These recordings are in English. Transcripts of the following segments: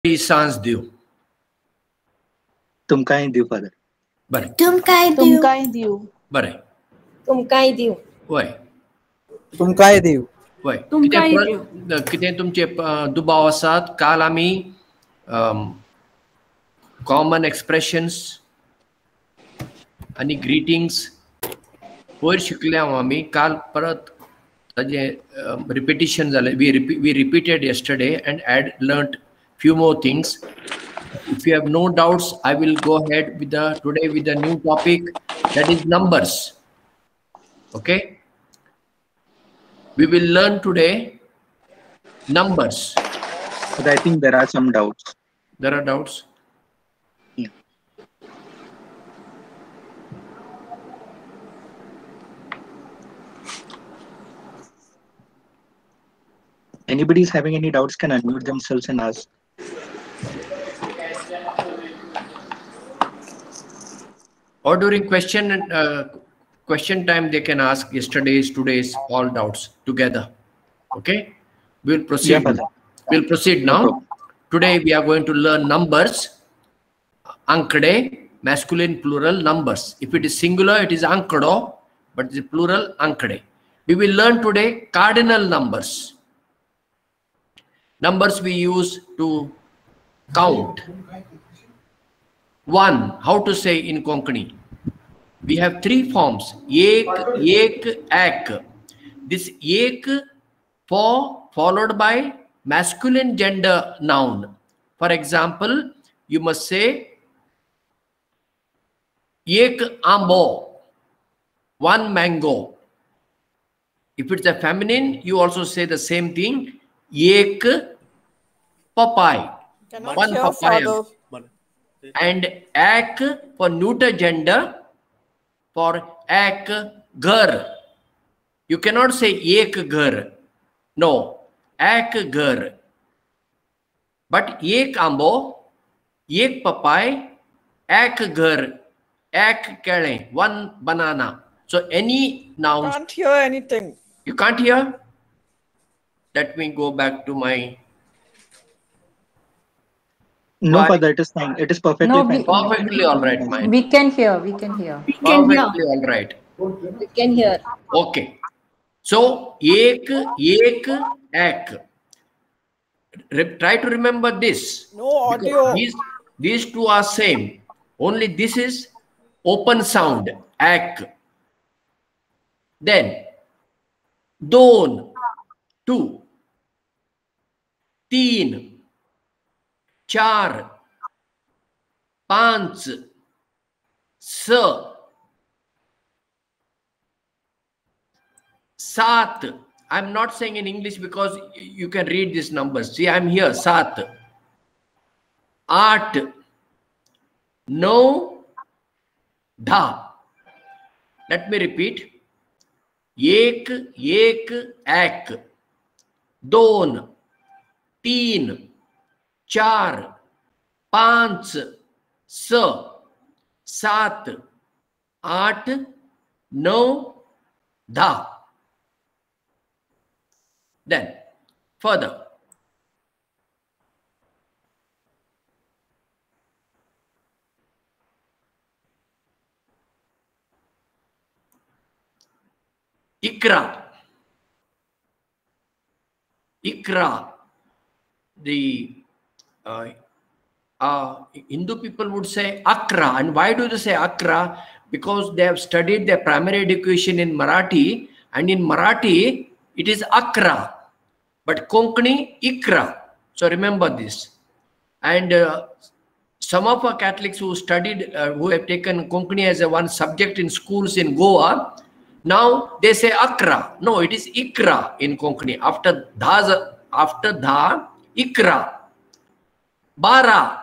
सांस देव. तुमकांय देव फादर. बरें. तुमकांय देव. बरें. तुमकांय देव. वय. तुमकांय देव. वय. कितें तुमचे दुबाव आसात? काल आमी कॉमन एक्सप्रेशन्स आनी ग्रिटिंग्स वयर शिकले आमी. काल परत ताजें रिपिटिशन जालें. We repeated yesterday and had learnt few more things. If you have no doubts, I will go ahead with today with a new topic, that is numbers. Okay, we will learn today numbers. But I think there are some doubts. There are doubts. Yeah. Anybody is having any doubts can unmute themselves and ask. Or during question time, they can ask yesterday's, today's, all doubts together. Okay, we'll proceed. Yeah, we'll proceed now. No. Today we are going to learn numbers. Ankade, masculine plural numbers. If it is singular, it is ankado, but it is plural ankade. We will learn today cardinal numbers. Numbers we use to count. One, how to say in Konkani? We have three forms: ek, ek. This ek followed by masculine gender noun. For example, you must say ek ambo, one mango. If it's a feminine, you also say the same thing. Ek papai, one papaya. And ek for neuter gender, for ek ghar. You cannot say ek ghar. No, ek ghar. But ek ambo, ek papai, ek ghar, ek kale, one banana. So any noun. Can't hear anything. You can't hear? Let me go back to my. No, Father, it is fine. It is perfectly fine. Perfectly all right, mine. We can hear. We can hear. Perfectly all right. We can hear. Okay. So ek, ek. Try to remember this. No audio. These two are same. Only this is open sound. Ek. Then don, two. Teen. चार, पांच, सात. I'm not saying in English because you can read these numbers. See, I'm here. सात, आठ, नौ, दहा. Let me repeat. एक, एक. दोन, तीन, चार, पांच, सात, आठ, नौ, दहा. Then further. Ikra. The Hindu people would say Akra. And why do they say Akra? Because they have studied their primary education in Marathi, and in Marathi it is Akra, but Konkani Ikra. So remember this. And some of our Catholics who studied, who have taken Konkani as a one subject in schools in Goa, now they say Akra. No, it is Ikra in Konkani. After dha, Ikra. Bara.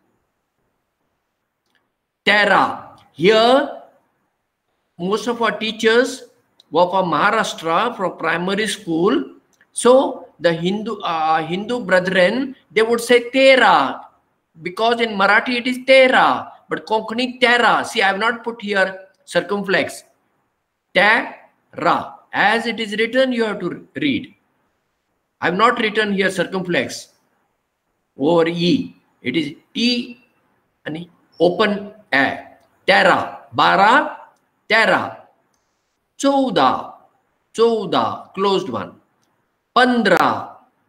Tera. Here, most of our teachers were from Maharashtra, from primary school. So the Hindu brethren, they would say Tera, because in Marathi it is Tera, but Konkani Tera. See, I have not put here circumflex. Tera. As it is written, you have to read. I have not written here circumflex. over E. It is T and open A. Tera, 12, tera. 14, 14, closed one. 15,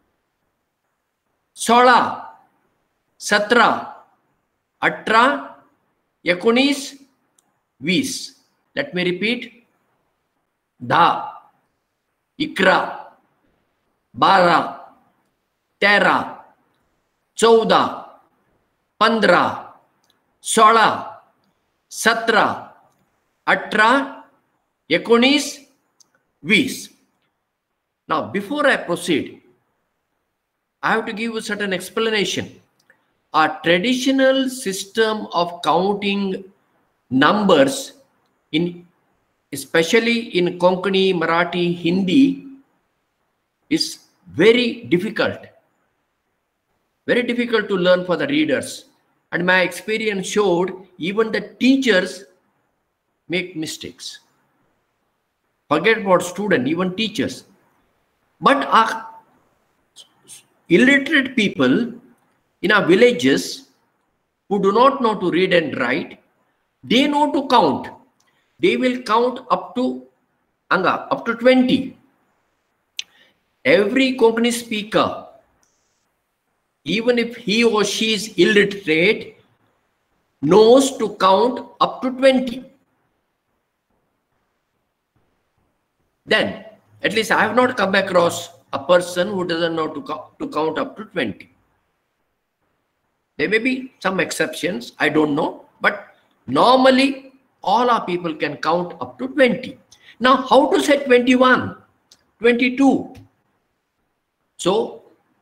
16, 17, 18, 19, 20. Let me repeat. 10, 11, 12, 13, 14, 15, 16, 17, 18, 19, 20. Now, before I proceed, I have to give a certain explanation. Our traditional system of counting numbers, especially in Konkani, Marathi, Hindi, is very difficult to learn for the readers. And my experience showed even the teachers make mistakes. Forget about students, even teachers. But our illiterate people in our villages who do not know to read and write, they know to count. They will count up to 20. Every Konkani speaker, even if he or she is illiterate, knows to count up to 20. Then, at least I have not come across a person who doesn't know to count up to 20. There may be some exceptions, I don't know, but normally all our people can count up to 20. Now, how to say 21, 22? So,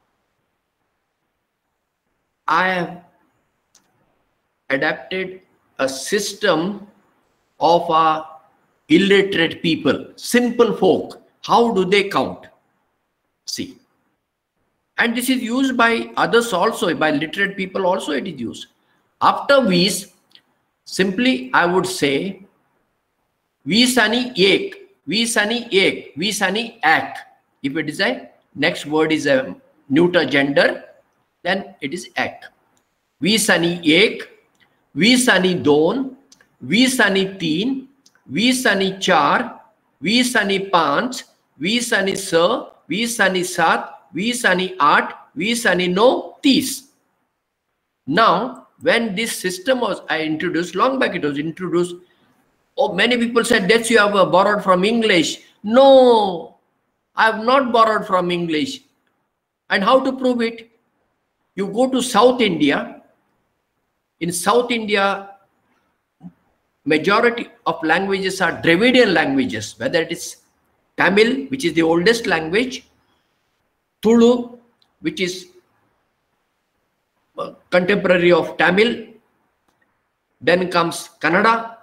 I have adapted a system of our illiterate people, simple folk. How do they count? See. And this is used by others also, by literate people also it is used. After V's, simply I would say Visani ek, Visani ek, Visani ak. If it is a next word is a neuter gender, then it is ek. Visani ek, Visani don, Visani teen, Visani char, Visani panch, Visani sir, Visani sat, Visani 8, Visani no 30. Now, when this system was introduced, long back it was introduced, many people said that you have borrowed from English. No, I have not borrowed from English. And how to prove it? You go to South India. In South India, majority of languages are Dravidian languages, whether it is Tamil, which is the oldest language, Tulu, which is contemporary of Tamil, then comes Kannada,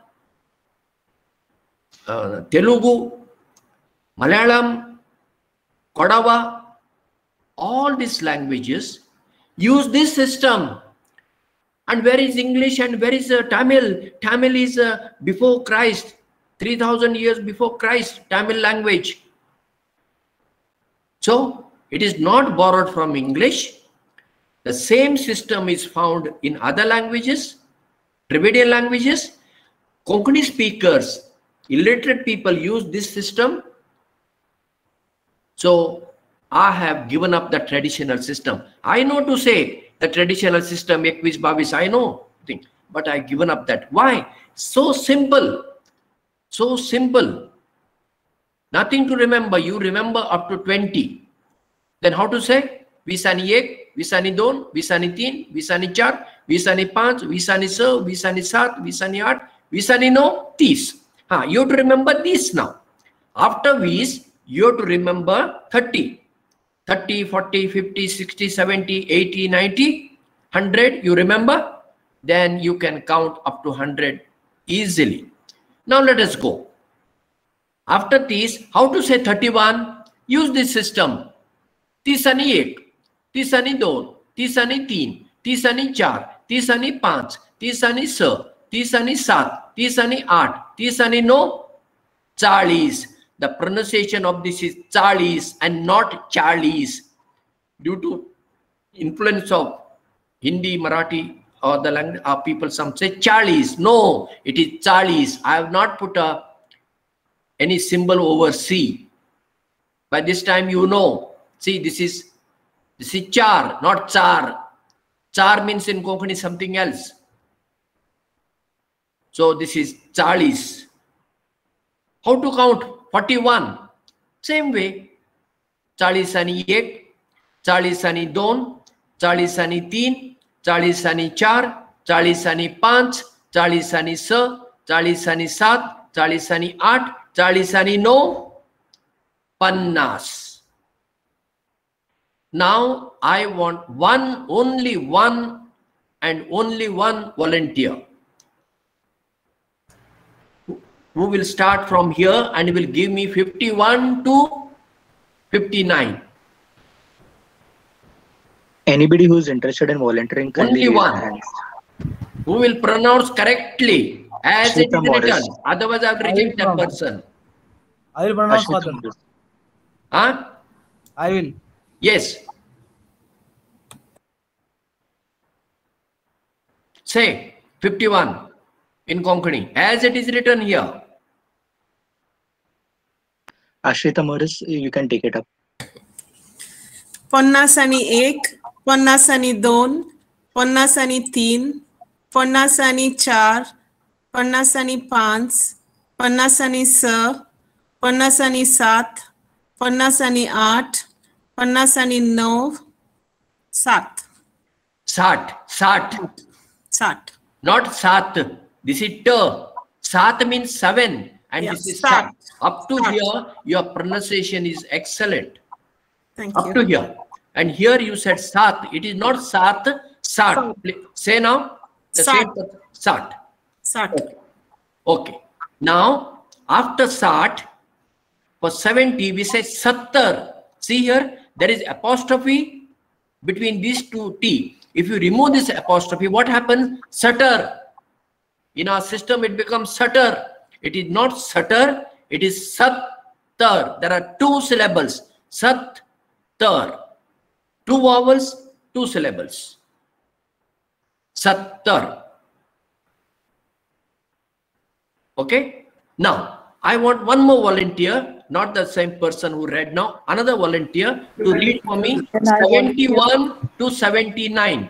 Telugu, Malayalam, Kodava. All these languages use this system. And where is English and where is Tamil? Tamil is before Christ, 3000 years before Christ, Tamil language. So, it is not borrowed from English. The same system is found in other languages, Dravidian languages. Konkani speakers, illiterate people use this system. So, I have given up the traditional system. I know to say the traditional system, Ekvis Bavis, I know, but I have given up that. Why? So simple. So simple. Nothing to remember. You remember up to 20. Then how to say? Visani ek, Visani don, Visani teen, Visani char, Visani panch, Visani sir, Visani sat, Visani aat, Visani no 30. You have to remember this now. After Vis, you have to remember 30. 30, 40, 50, 60, 70, 80, 90, 100, you remember? Then you can count up to 100 easily. Now let us go. After this, how to say 31? Use this system. Tisani ek, Tisani don, Tisani teen, Tisani char, Tisani panch, Tisani sir, Tisani sat, Tisani aat, Tisani no 40. The pronunciation of this is 40 and not Charlies due to influence of Hindi, Marathi, or the language people, some say chalis. No, it is chalis. I have not put any symbol over C. By this time you know. See, this is char, not char. Char means in Konkani something else. So this is chalis. How to count? 41. Same way. Chalis ani ek, chalis ani don, chalis ani teen, chalis ani char, chalis ani panch, chalis ani sa, chalis ani sat, chalis ani aat, chalis ani no, pannas. Now I want only one volunteer who will start from here and will give me 51 to 59. Anybody who is interested in volunteering can Only raise one. their hands. Who will pronounce correctly as it is Ashita Morris. written. Otherwise, I will reject that person. I will pronounce Ashita Father. Morris. Huh? I will. Yes. Say 51 in Konkani as it is written here. Ashita Morris, you can take it up. पन्नास आणि एक, पन्नास आणि दोन, पन्नास आणि तीन, पन्नास आणि चार, पन्नास आणि पाच, पन्नास आणि सहा, पन्नास आणि सात, पन्नास आणि आठ, पन्नास आणि नऊ, सात. Sat. Not sat. This is t. Sat means 7. And Yeah, this is sat. sat. Up to here, your pronunciation is excellent. Thank Up you. to here. And here you said sat. It is not sat, sat. Say now. The Sat. same sat. साठ. Okay. Now, after sat, for 70, we say sattar. See here, there is apostrophe between these two T. If you remove this apostrophe, what happens? Satar. In our system, it becomes satar. It is not satar, it is sattar. There are two syllables. Sattar. Two vowels, two syllables. Sattar. Okay? Now, I want one more volunteer, not the same person who read now, another volunteer to read for me 71 to 79.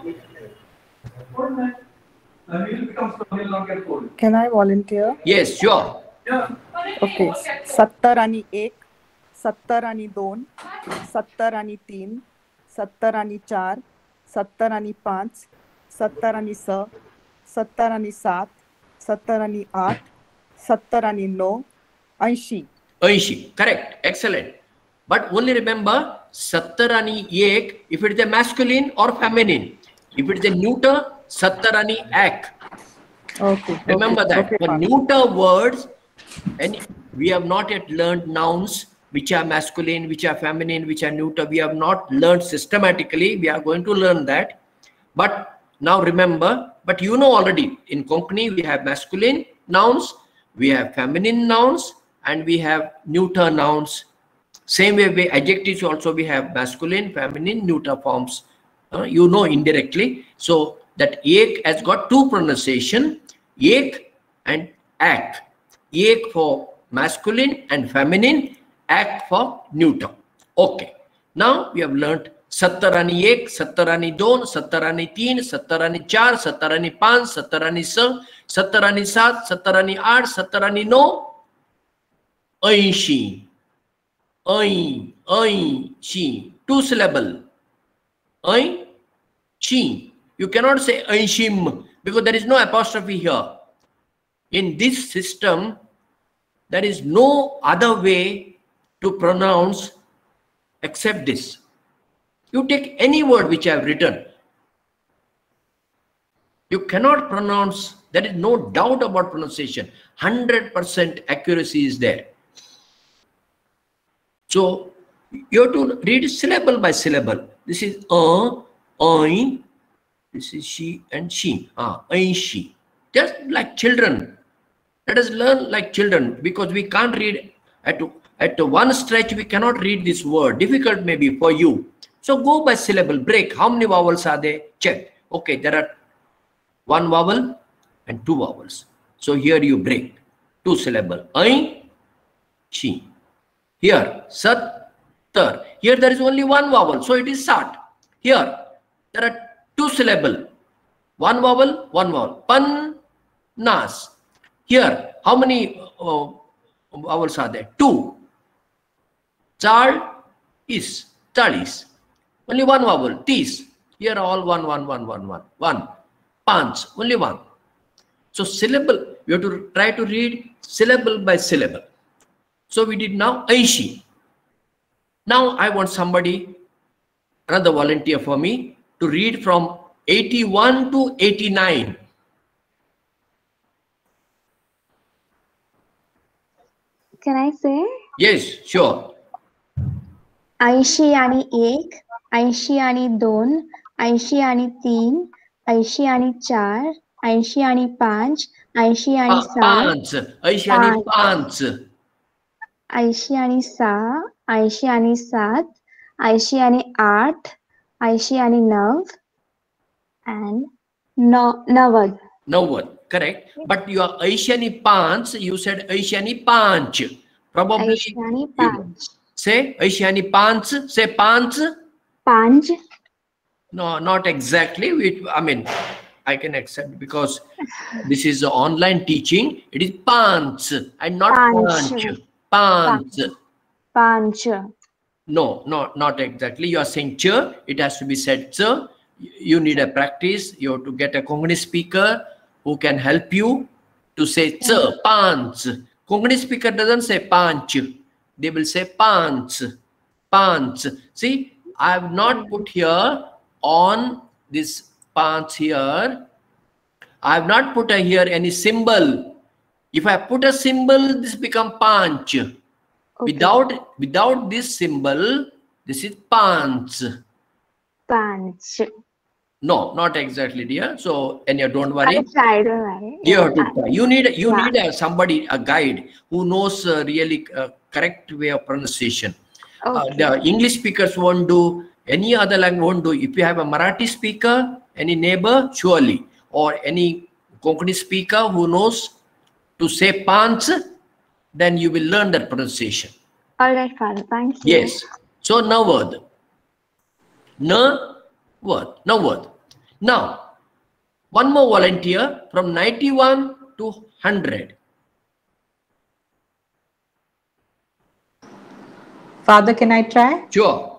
Can I volunteer? Yes, sure. Okay. 70 आणि 1, 70 आणि 2, 70 आणि 3, 70 आणि 4, 70 आणि 5, 70 आणि 6, 70 आणि 7, 70 आणि 8, 70 आणि 9, 80. 80. Correct. Excellent. But only remember, 70 आणि 1, if it is a masculine or feminine. If it is a neuter, 70 आणि 1. Okay. Remember that. Okay, For fine. neuter words, and we have not yet learned nouns which are masculine, which are feminine, which are neuter. We have not learned systematically. We are going to learn that. But now remember, but you know already, in Konkani, we have masculine nouns, we have feminine nouns, and we have neuter nouns. Same way, adjectives also we have masculine, feminine, neuter forms. You know indirectly. So that ek has got two pronunciation, ek and ak. Ek for masculine and feminine, ak for neuter. Okay. Now we have learnt 70 आणि 1, 70 आणि 2, 70 आणि 3, 70 आणि 4, 70 आणि 5, 70 आणि 6, 70 आणि 7, 70 आणि 8, 70 आणि 9, 80. 80. Two syllable. 80. You cannot say 80 because there is no apostrophe here. In this system, there is no other way to pronounce except this. You take any word which I have written. You cannot pronounce. There is no doubt about pronunciation. 100% accuracy is there. So you have to read syllable by syllable. This is I. This is she and she. She. Just like children. Let us learn like children, because we can't read at one stretch. We cannot read this word. Difficult maybe for you. So go by syllable, break. How many vowels are there? Check. Okay, there are 1 vowel and 2 vowels. So here you break. 2 syllable. Ain, she. Here, sat, tar. Here there is only 1 vowel. So it is sat. Here, there are 2 syllable. 1 vowel, 1 vowel. Pan, nas. Here, how many vowels are there? 2. Chal, is. Chalis. Only 1 vowel. Tis. Here all 1, 1, 1, 1, 1. 1. Panch. Only 1. So syllable, you have to try to read syllable by syllable. So we did now Aishi. Now I want somebody, another volunteer for me, to read from 81 to 89. Can I say? Yes, sure. 80 आणि 1, 80 आणि 2, 80 आणि 3, 80 आणि 4, 80 आणि 5, 80 आणि 7, Panch. Aishi आणि panch. 80 आणि 6, 80 आणि 7, 80 आणि 8, 80 आणि 9, and 90. Nawad, correct. But your Aishi आणि panch, you said Aishi आणि panch. Probably 80 आणि 5. say Aishi आणि panch. Say panch. 5. No, not exactly. I mean, I can accept because this is online teaching. It is panch and not Panch. panch. Panch. 5. No, not exactly. You are saying ch. It has to be said ch. You need a practice. You have to get a Konkani speaker who can help you to say ch. Panch. Konkani speaker doesn't say panch. They will say panch. Panch. See, I have not put here on this panch here. I have not put here any symbol. If I put a symbol, this become panch. Okay. Without this symbol, this is panch. 5. No, not exactly, dear. So, and you don't worry. I tried, right? You have to try. You need somebody, a guide who knows really correct way of pronunciation. Okay. The English speakers won't do, any other language won't do. If you have a Marathi speaker, any neighbor, surely, or any Konkani speaker who knows to say panch, then you will learn that pronunciation. All right, Father. Thank you. Yes. So Nawad. Nawad. Now, one more volunteer from 91 to 100. Father, can I try? Sure.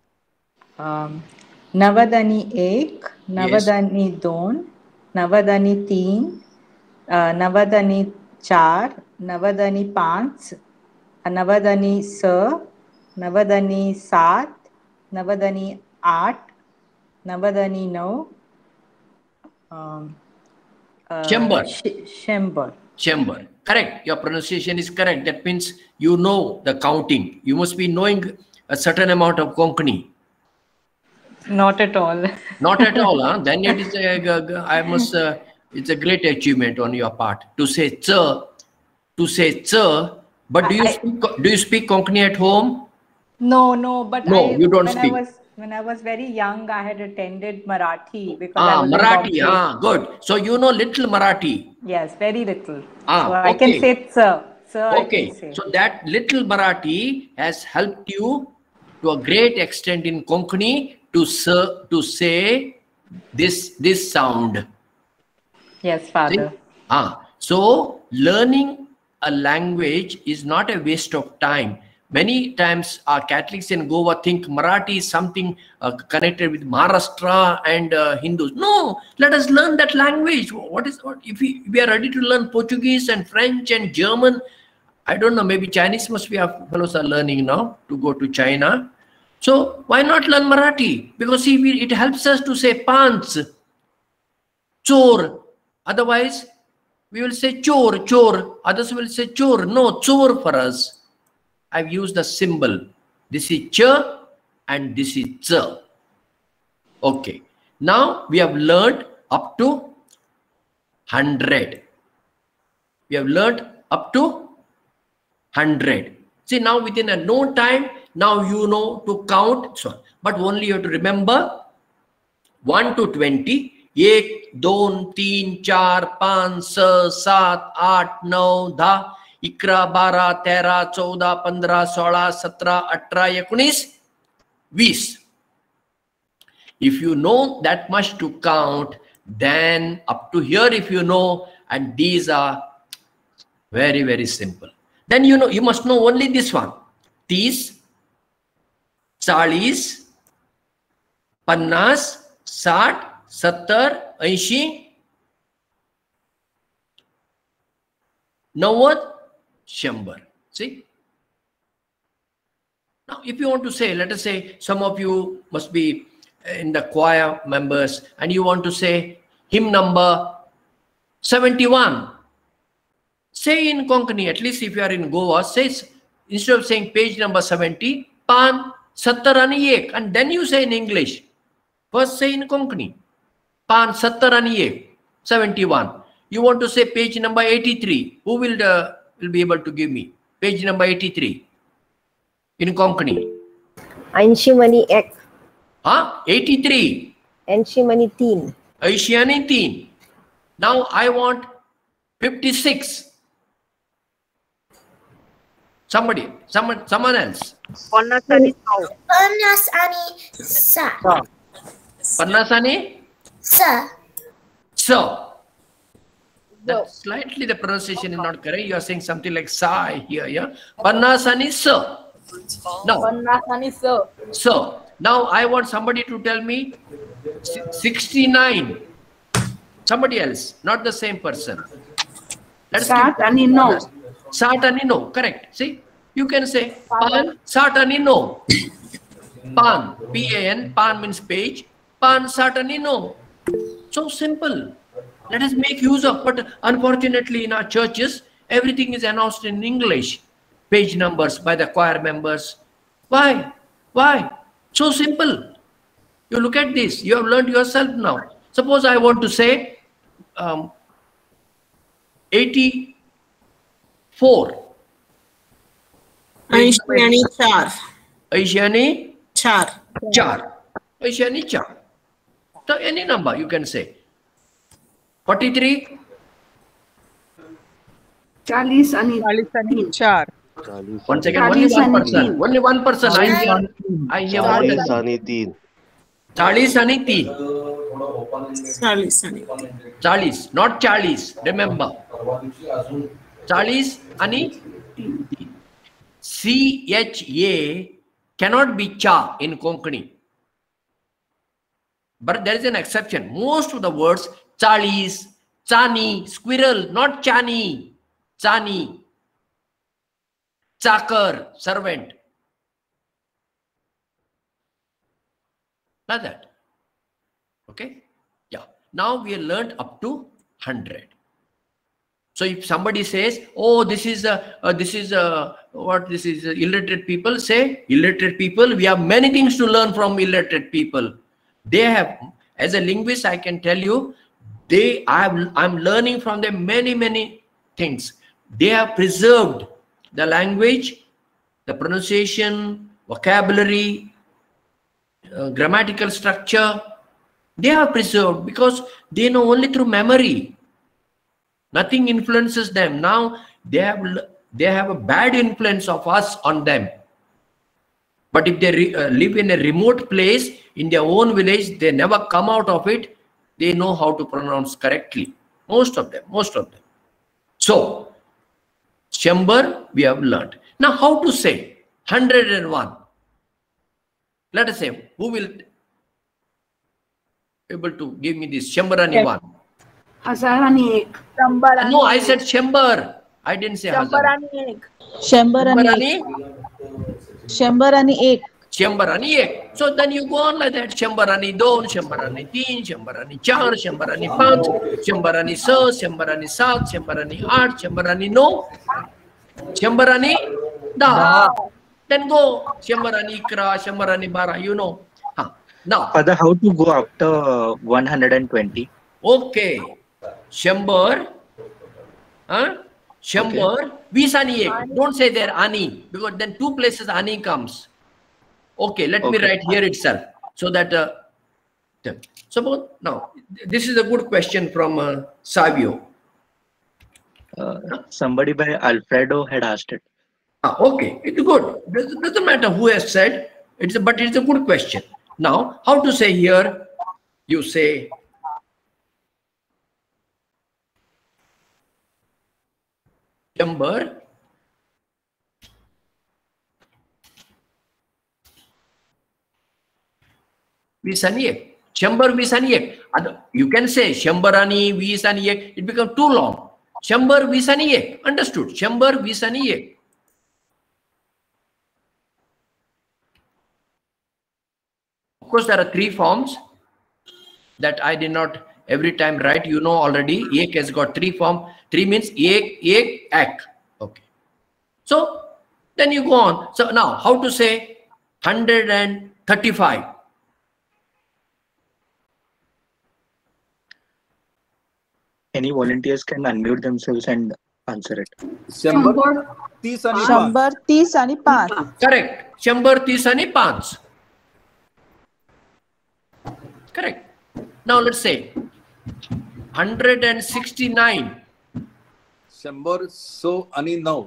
नवद आणि 1, नवद आणि 2, नवद आणि 3, नवद आणि 4, नवद आणि 5, नवद आणि 6, नवद आणि 7, नवद आणि 8, नवद आणि 9, Chamber. Correct. Your pronunciation is correct. That means you know the counting. You must be knowing a certain amount of Konkani. Not at all. Not at all, huh? Then it is it's a great achievement on your part to say ch. But do you speak Konkani at home? No, but you don't speak. When I was very young, I had attended Marathi because I was Marathi. Good. So you know little Marathi. Yes, very little. So Okay. I can say sir. Okay. So that little Marathi has helped you to a great extent in Konkani to say this sound. Yes, Father. See? So learning a language is not a waste of time. Many times our Catholics in Goa think Marathi is something connected with Maharashtra and Hindus. No, let us learn that language. If we are ready to learn Portuguese and French and German? I don't know, maybe Chinese must be our fellows are learning now to go to China. So why not learn Marathi? Because it helps us to say pants, chor. Otherwise, we will say chor. Others will say chor. No, chor for us. I've used the symbol. This is ch and this is ch. Okay. Now we have learned up to 100. We have learned up to 100. See, now within no time, Now you know to count, so, but only you have to remember 1 to 20. 1, 2, 3, 4, 5, 6, 7, 8, 9, 10, 11, 12, 13, 14, 15, 16, 17, 18, 19, 20. If you know that much to count, then up to here if you know, and these are very, very simple. Then you know, you must know only this one. 30, 40, 50, 60, 70, 80, 90, 100. See? Now, if you want to say, let us say, some of you must be in the choir members, and you want to say hymn number 71. Say in Konkani, at least if you are in Goa, say, instead of saying page number 70, Pan 71, and then you say in English. First say in Konkani, Pan 71, 71. You want to say page number 83. Who will be able to give me page number 83 in Konkani? 81. Huh? 83. 83. 83. Now I want 56. Someone else. Pannasani Sa. So. That slightly the pronunciation is not correct. You are saying something like sa here, yeah? Pannasani sa. No. Pannasani sa. So. Now I want somebody to tell me 69. Somebody else, not the same person. Satanino. Satanino, correct. See, you can say Pan Satanino. Pan, P-A-N, Pan means page. Pan Satanino. So simple. Let us make use of, but unfortunately in our churches, everything is announced in English. Page numbers by the choir members. Why? Why? So simple. You look at this. You have learned yourself now. Suppose I want to say 84. Aishani char. Aishani Char. char. Aishani char. So any number you can say. 43. 40 आणि 4. One second. Only one person. Only one person. I hear. 40 आणि 3. 40 आणि 3. 40. 40, not 40. Remember. 40 आणि 3. CHA cannot be cha in Konkani. But there is an exception. Most of the words, chalis, chani, squirrel, not chani, chani, chakar, servant. Like that. Okay? Yeah. Now we have learned up to 100. So if somebody says, oh, this is illiterate people, say, illiterate people, we have many things to learn from illiterate people. They have, as a linguist, I can tell you, I'm learning from them many things. They have preserved the language, the pronunciation, vocabulary, grammatical structure. They are preserved because they know only through memory. Nothing influences them. Now they have a bad influence of us on them. But if they live in a remote place, in their own village, they never come out of it. They know how to pronounce correctly. Most of them. So, Shambar we have learned. Now how to say 101? Let us say, who will able to give me this Shambarani one? Hazarani. No, I said Shambar. I didn't say Hazarani. Shambarani. Shambarani ek. So then you go on like that. Shambarani 2, Shambarani 3, Shambarani 4, Shambarani 5, Shambarani 6, Shambarani 7, Shambarani 8, Shambarani 9, Shambarani 10. Then go Shambarani Ikra, Shambarani Bara, you know. Now, Father, how to go after 120? Okay. Shambar. Shambar. Okay. Visani ek. Don't say there Ani, because then two places Ani comes. Okay, let me write here itself so that suppose now this is a good question from Savio. Somebody by Alfredo had asked it. Okay, it's good. Doesn't matter who has said but it's a good question. Now, how to say here? You say chamber वीस आणि एक. शंभर वीस आणि एक. You can say शंभर आणि वीस आणि एक. It becomes too long. शंभर वीस आणि एक. Understood? शंभर वीस आणि एक. Of course, there are three forms that I did not every time write. You know already. Ek has got three forms. Three means ek. Okay. So then you go on. So now, how to say 135? Any volunteers can unmute themselves and answer it. शंभर तीस आणि पाच. Correct. शंभर तीस आणि पाच. Correct. Now let's say 169. शंभर सो आणि नऊ.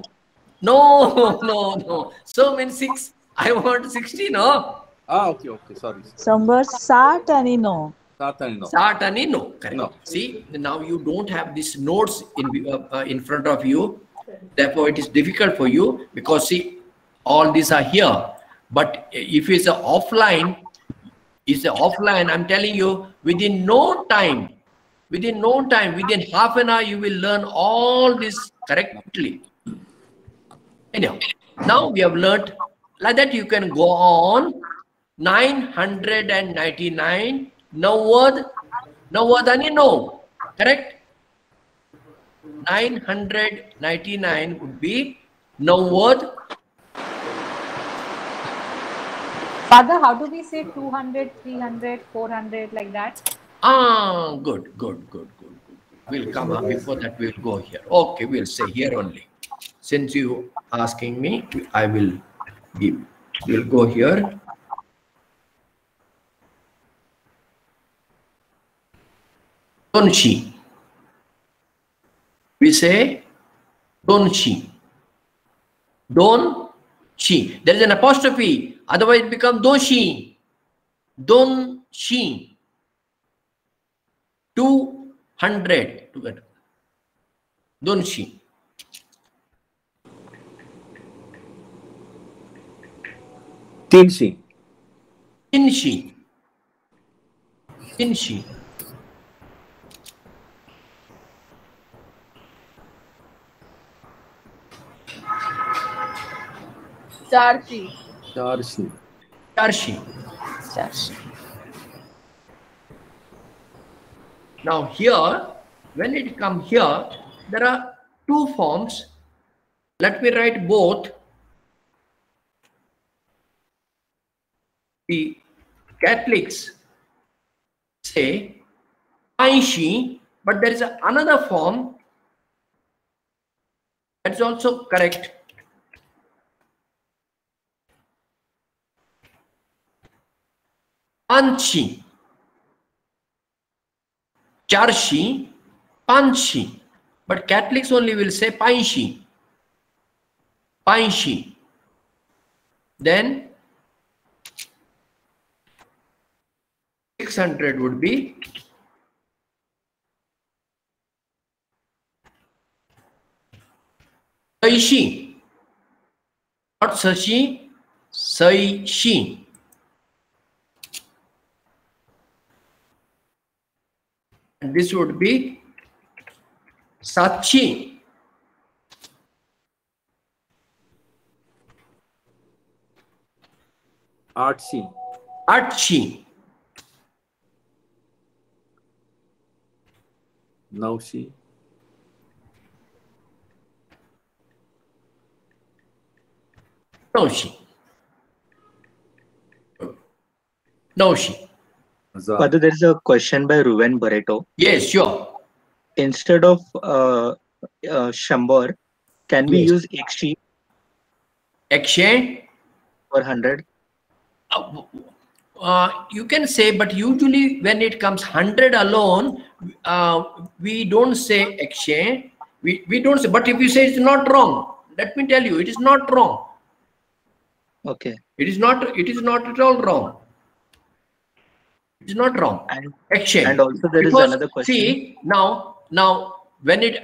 No. So means 6. I want 60, no? Okay. Sorry. शंभर साठ आणि नऊ. Start and no. Correct. No. See, now you don't have these notes in front of you. Therefore, it is difficult for you because see, all these are here. But if it's offline, I'm telling you, within no time, within half an hour, you will learn all this correctly. Anyhow, now we have learned like that. You can go on 999. Nawad ani no. Correct? 999 would be Nawad. Father, how do we say 200, 300, 400 like that? Good. We'll come up. Before that, we'll go here. Okay, we'll say here only. Since you asking me, I will give. We'll go here. Donchi. We say Donchi. Donchi. There is an apostrophe. Otherwise, it becomes Doshi. Donchi. 200. Donchi. तीनशे. Inshi. Charshi. Now here, when it comes here, there are two forms. Let me write both. The Catholics say Aishi, but there is another form that's also correct. Panchi, Charshi, Panchi, but Catholics only will say Panchi. Then 600 would be Saishi, not Sashi, Saishi. And this would be Sachi. Archi. Naushi. Father, there is a question by Ruben Barreto. Yes, sure. Instead of Shambhar, can we use Ekshi? Ekshi? For 100. You can say, but usually when it comes 100 alone, we don't say exchange. We don't say, but if you say it's not wrong, let me tell you, it is not wrong. Okay. It is not at all wrong. It is not wrong. And exchange. And also there is Because, another question. see, now when it,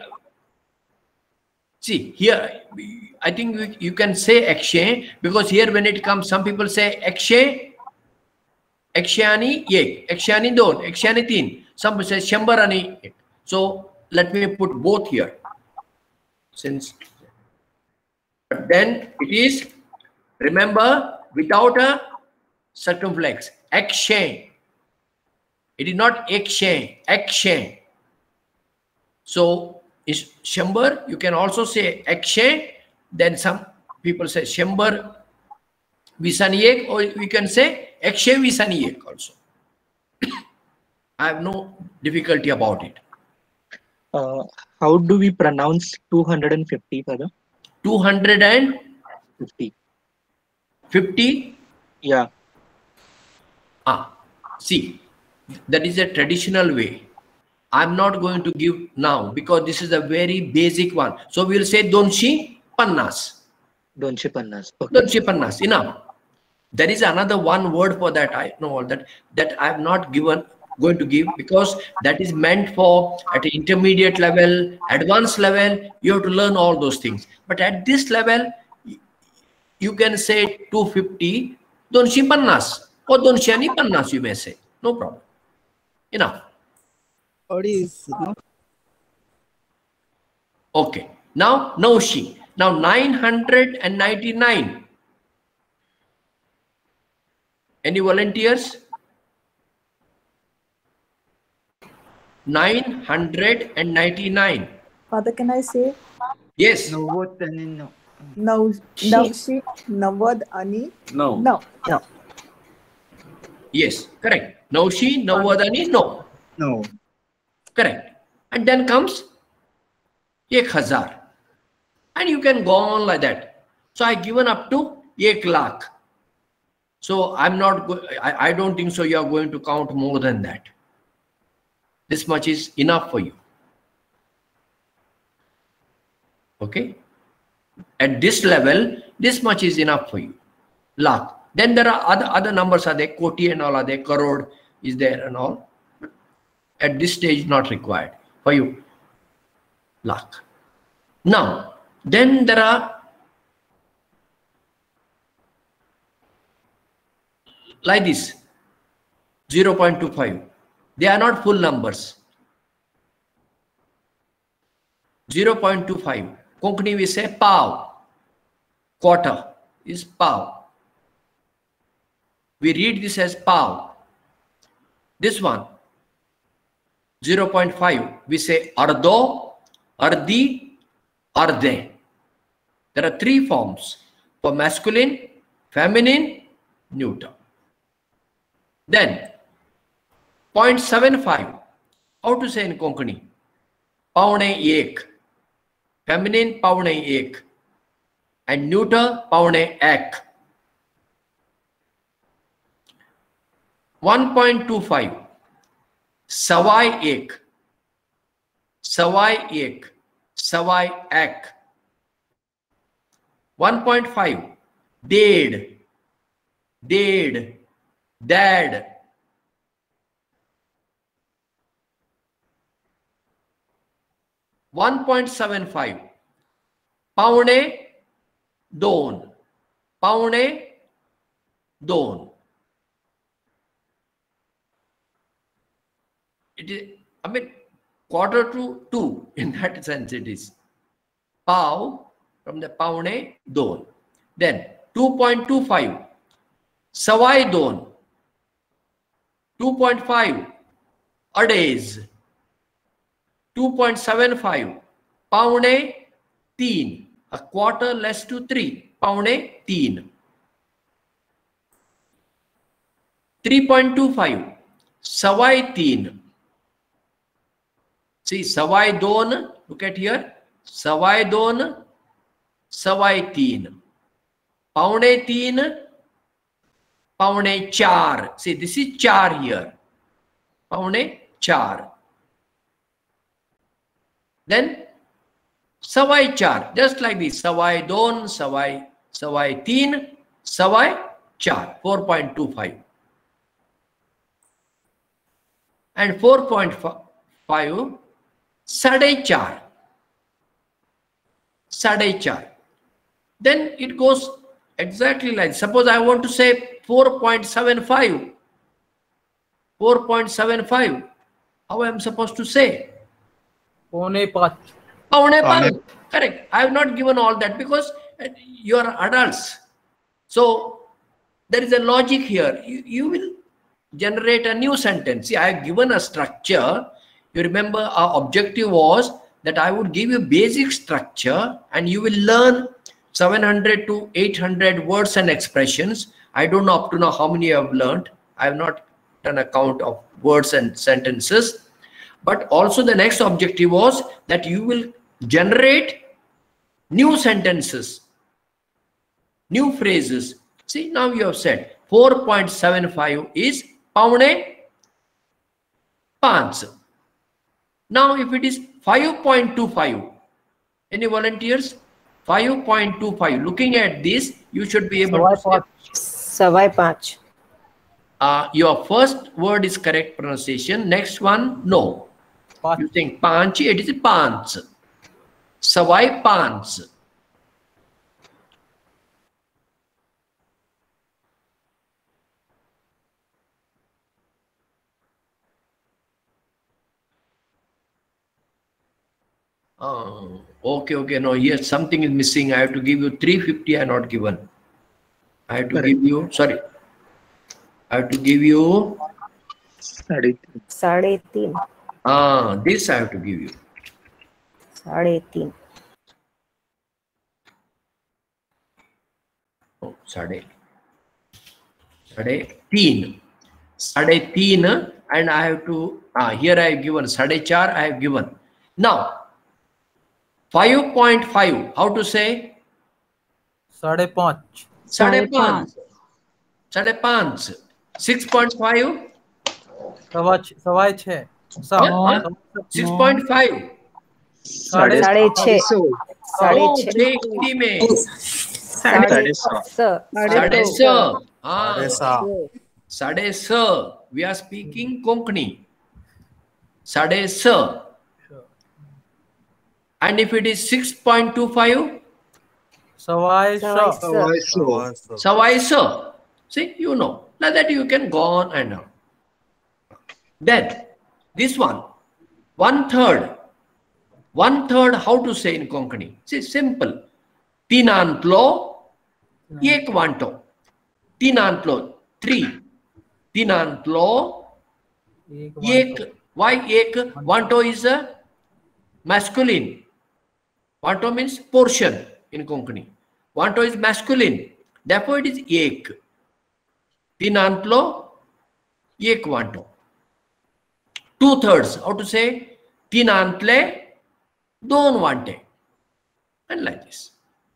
see here, I think you can say exchange, because here when it comes, some people say exchange, एकशे एक, एकशे दोन, एकशे तीन. Some say 100. So let me put both here. Since then it is, remember, without a circumflex. Exchange. It is not exchange. Exchange. So is 100. You can also say exchange. Then some people say 100 विसानी एक, or we can say एकशे विसानी एक also. I have no difficulty about it. How do we pronounce 250, Father? 250. 50? Yeah. See, that is a traditional way. I'm not going to give now because this is a very basic one. So we'll say Donshi Pannas. Donshi Pannas. Okay. Donshi Pannas. Enough. There is another one word for that. I know all that I have not going to give, because that is meant for at an intermediate level, advanced level. You have to learn all those things. But at this level, you can say 250 Donshi Pannas or Donshani Pannas. You may say, no problem. Enough. Okay. Now Naushi. Now 999. Any volunteers? 999. Father, can I say? Yes. Navod ani. No. No. Yes, correct. Naushi, Navodani, no. No. Correct. And then comes 1000. And you can go on like that. So I given up to 1 lakh. So I'm not, I don't think so you are going to count more than that. This much is enough for you. Okay. At this level, this much is enough for you. Lakh. Then there are other numbers are there, koti and all are there, crore is there and all. At this stage, not required for you. Lakh. Now, then there are like this, 0.25. They are not full numbers. 0.25. Konkani we say pav. Quarter is pav. We read this as pav. This one, 0.5. We say ardo, ardi, arde. There are 3 forms for masculine, feminine, neuter. Then 0.75. How to say in Konkani? Paune ek. Feminine paune ek. And neuter paune ek. 1.25. Savai ek. Savai ek. Savai ek. 1.5. Ded. Ded. Dad. 1.75. Paune don. Paune don. It is, I mean, quarter to 2 in that sense it is. Pav from the paune don. Then 2.25. Savai don. 2.5. Ades. 2.75. Paune teen. A quarter less to 3. Paune teen. 3.25. Savai teen. See, savai don. Look at here. Savai don. Savai teen. Paune teen. Paune 4. See, this is 4 here. Paune 4. Then Sawai 4. Just like this. Sawai 2, Sawai 3, Sawai 4. 4.25. And 4.5. Sade 4. Sade 4. Then it goes exactly like, suppose I want to say 4.75. 4.75. How I am supposed to say? Paune 5. Paune 5. Correct. I have not given all that because you are adults. So there is a logic here. You will generate a new sentence. See, I have given a structure. You remember our objective was that I would give you basic structure and you will learn 700 to 800 words and expressions. I don't know up to now how many you have learned. I have not done a count of words and sentences. But also the next objective was that you will generate new sentences, new phrases. See, now you have said 4.75 is Paune 5. Now if it is 5.25, any volunteers? 5.25. Looking at this, you should be able to say. Sawai 5. Your first word is correct pronunciation. Next one, no. You think panchi, it is pants. Sawai pants. Okay. No, here something is missing. I have to give you 350. I have not given. I have to give you. Sorry. I have to give you. Sade 3. This I have to give you. Sade 3. Oh, Sade 3. Sade 3, and I have to. Here I have given Sade 4. I have given. Now 5.5. How to say? Sade 5. Sade 5. Sade 5. 6.5. Sawai 6. 6.5. Sade 6. Sade. We are speaking Konkani. Sade. And if it is 6.25, Sawai so. See, you know. Like that you can go on and on. Then this one, 1/3. 1/3 how to say in Konkani? See, simple. Tinanplo, ek vanto. Tinanplo, 3. Tinanplo, ek. Why ek? Vanto is a masculine. Vanto means portion in Konkani. Vanto is masculine. Therefore it is ek. Tinanplo, ek vanto. 2/3. How to say? Tinanple, don vante. And like this.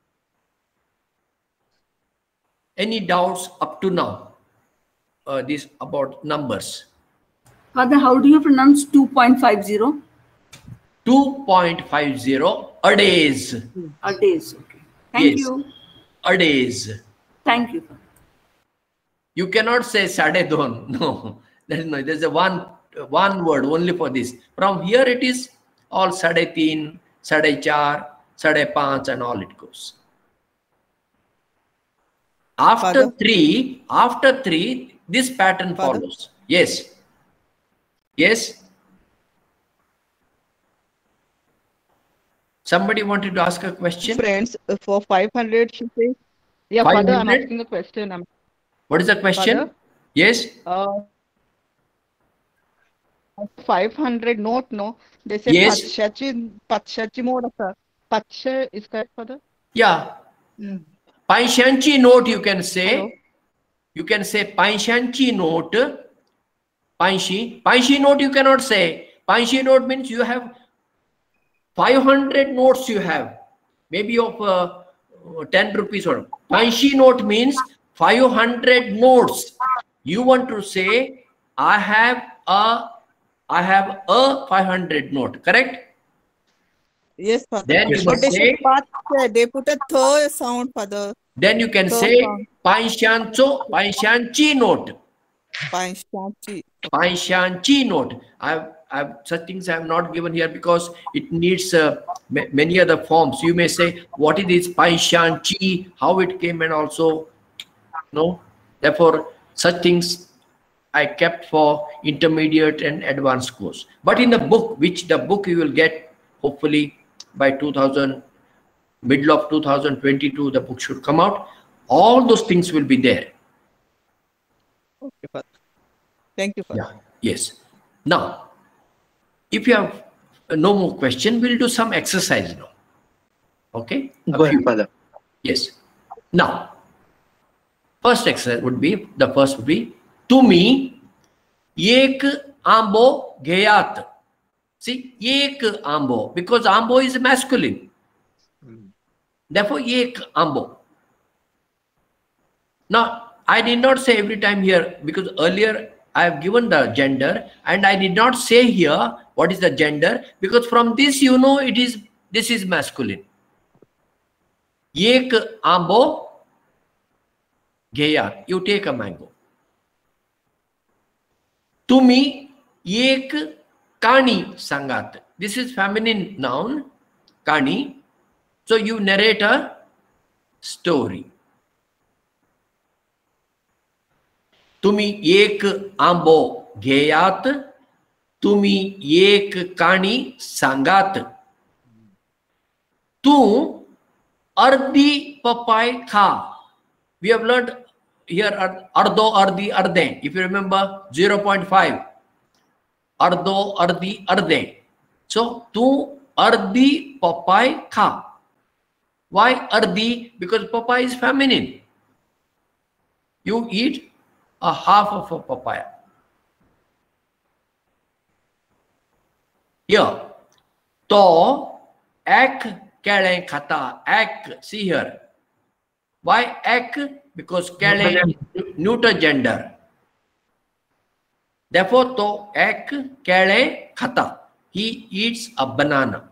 Any doubts up to now? This about numbers. Father, how do you pronounce 2.50? 2.50 a days. A days. Okay. Thank you. A days. Thank you. You cannot say Sade Don. No. There's a one word only for this. From here it is all Sade 3, Sade 4, Sade 5 and all it goes. After three, this pattern follows. Yes. Yes. Somebody wanted to ask a question? Friends, for 500, she says. Yeah, 500? Father, I'm asking a question. What is the question? Father? Yes. 500 note, no? They say yes. Patshachi mode, sir. Patsha is correct, Father? Yeah. Paishanchi note you can say. Hello? You can say Paishanchi note. Painshi note you cannot say. Painshi note means you have 500 notes you have. Maybe of 10 rupees or. Painshi note means 500 notes. You want to say, I have a 500 note, correct? Yes, Father. Then you But must say, they put a th sound, Father. then you can Th say sound. Panshanchi note. Panshanchi. Panshanchi note. I've such things I have not given here because it needs many other forms. You may say, what is this Panshanchi, how it came, and also, no. Therefore, such things I kept for intermediate and advanced course. But in the book, which the book you will get hopefully by middle of 2022, the book should come out. All those things will be there. Okay, Father. Thank you, Father. Yeah. Yes. Now, if you have no more question, we'll do some exercise now. Okay? Go ahead, Father. Yes. Now, first exercise would be, Tumi ek ambo geyat. See, ek ambo, because ambo is masculine. Therefore, ek ambo. Now, I did not say every time here, because earlier I have given the gender, and I did not say here what is the gender, because from this you know this is masculine. Ek ambo geyat. You take a mango. Tumi ek kani sangat. This is feminine noun, kani. So you narrate a story. Tumi ek ambo geyat. Tumi ek kani sangat. Tu ardi papai kha. We have learned here ardo, ardi, arde. If you remember 0.5. Ardo, ardi, arde. So tu ardi papai kha. Why ardi? Because papaya is feminine. You eat a half of a papaya. Here, to ek kele khata. Ek, see here. Why ek? Because kele neuter gender. Therefore, to ek kele khata. He eats a banana.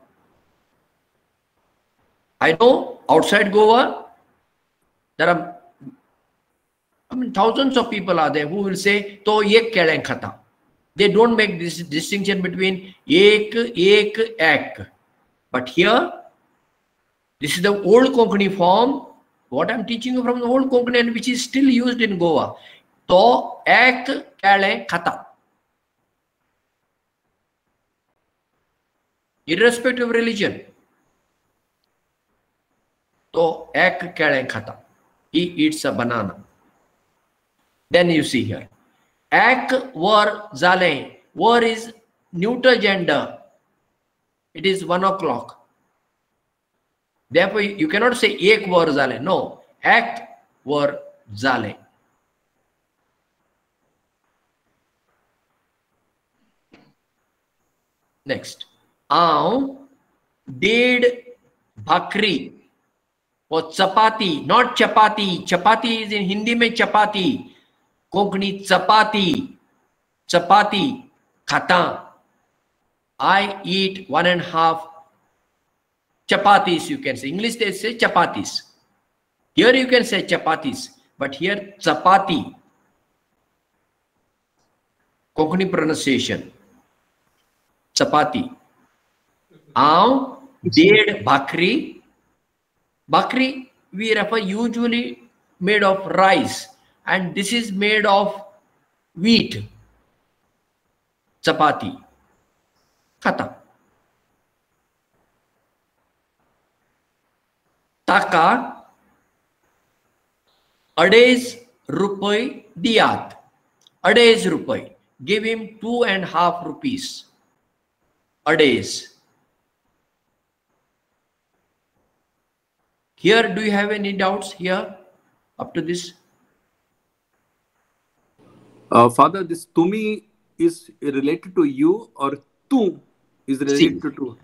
I know outside Goa, there are, thousands of people are there who will say, to ek kele khata. They don't make this distinction between ek, ek. But here, this is the old Konkani form. What I'm teaching you from the old Konkani, and which is still used in Goa. To ek kele khata. Irrespective of religion. To ek kele khata. He eats a banana. Then you see here. Ek war zale. War is neuter gender. It is 1 o'clock. Therefore, you cannot say ek war zale. No. Ek war zale. Next. Aau ded bhakri. Or chapati, not chapati. Chapati is in Hindi mein chapati. Konkani chapati. Chapati. Khata. I eat 1.5 chapatis, you can say. English they say chapatis. Here you can say chapatis. But here chapati. Konkani pronunciation. Chapati. Aau ded bhakri. Bhakri we refer usually made of rice, and this is made of wheat. Chapati. Khata. Taka Adez rupai diyat. Adez rupai. Give him 2.5 rupees. Adez. Here, do you have any doubts here up to this? Father, this tumi is related to you, or tu is related to?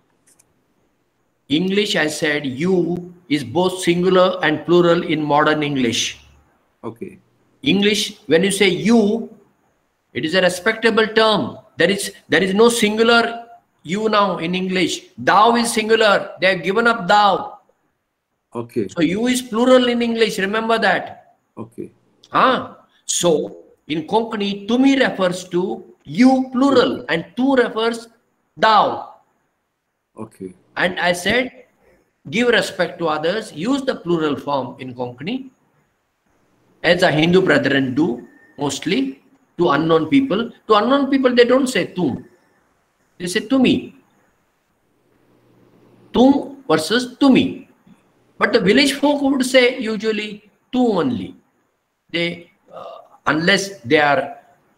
English, I said you is both singular and plural in modern English. Okay. English, when you say you, it is a respectable term. There is no singular you now in English. Thou is singular. They have given up thou. Okay. So you is plural in English. Remember that. Okay. So in Konkani, tumi refers to you plural and tu refers thou. Okay. And I said, give respect to others. Use the plural form in Konkani, as a Hindu brethren do mostly to unknown people. To unknown people, they don't say tum. They say tumi. Tum versus tumi. But the village folk would say usually tu only. They, unless they have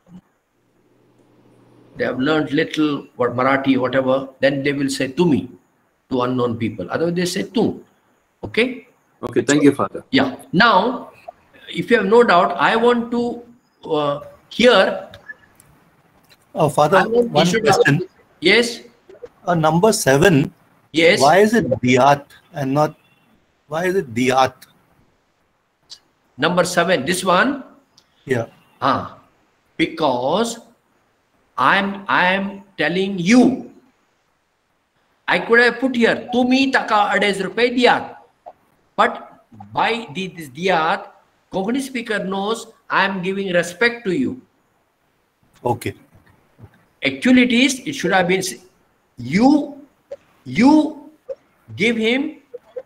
learned little what Marathi, whatever, then they will say tumi to unknown people. Otherwise, they say tum. Okay? Okay, thank you, Father. Yeah. Now, if you have no doubt, I want to hear. Father, one question. Yes. Number 7. Yes. Why is it diyat and not? Why is it diyat? Number 7. This one. Yeah. Because I am telling you. I could have put here tumi taka ades rupai diyat, but by this diyat, Konkani speaker knows I am giving respect to you. Okay. Actually, it should have been you give him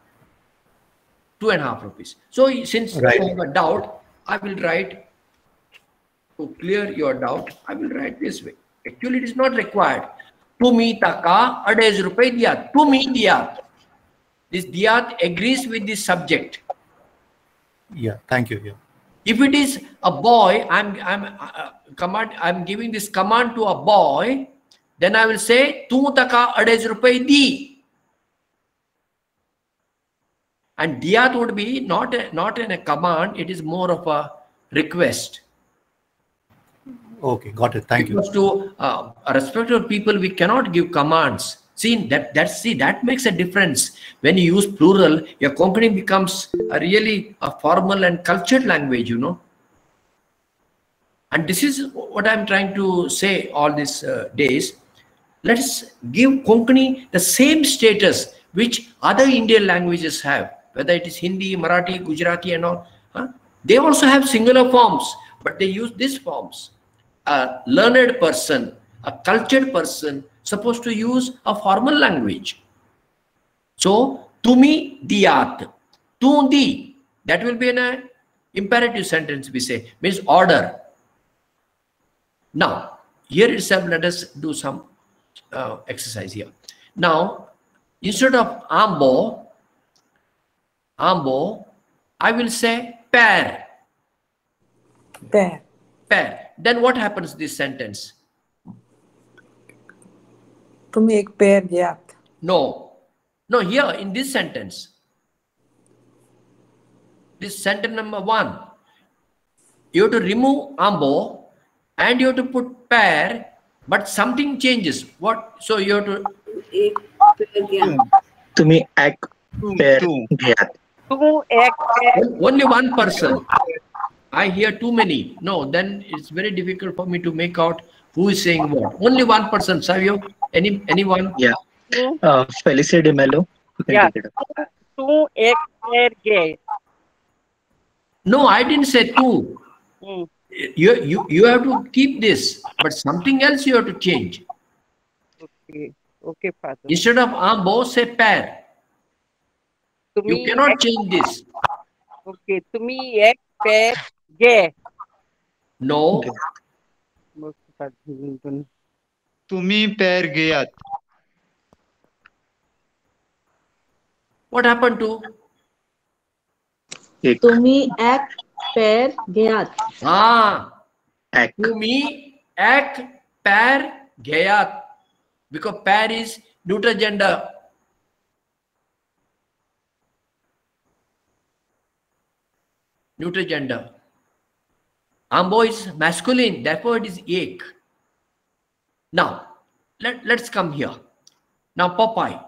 2.5 rupees. So since you have a doubt, I will write to clear your doubt. I will write this way. Actually, it is not required. Tumi taka ades rupai diyat. Tumi diyat. This diyat agrees with this subject. Yeah, thank you. Yeah. If it is a boy, I'm giving this command to a boy, then I will say tu taka ades rupai di. And diyat would be not in a command, it is more of a request. Okay, got it. Thank you. Because to respectful people, we cannot give commands. See, that makes a difference. When you use plural, your Konkani becomes really a formal and cultured language, you know. And this is what I'm trying to say all these days. Let's give Konkani the same status which other Indian languages have, whether it is Hindi, Marathi, Gujarati and all. They also have singular forms, but they use these forms. A learned person, a cultured person, supposed to use a formal language. So, tumi diyat, tu di, that will be an imperative sentence, we say, means order. Now, here itself, let us do some exercise here. Now, instead of ambo, I will say pair. Pair. Pair. Then what happens this sentence? तुम्हें एक पैर ज्ञात. No, here in this sentence, this sentence number 1, you have to remove ambo and you have to put pair, but something changes. What? So you have to तुम्हें एक पैर ज्ञात. Only one person. I hear too many. No, then it's very difficult for me to make out who is saying what. Only one person. Savio, anyone? Yeah. Felicia de Mello. Yeah. Tu ek pair gay. No, I didn't say two. You have to keep this, but something else you have to change. Okay, Father. Instead of ambo, say pair. You cannot change this. Okay, tumi ek pair gay. No. तुम्ही पैर गयात. What happened to? तुम्ही एक पैर गयात. Tumi ek pair gayat. Because pair is neuter gender. Neuter gender. Ambo is masculine, therefore it is ek. Now, let's come here. Now, Popeye.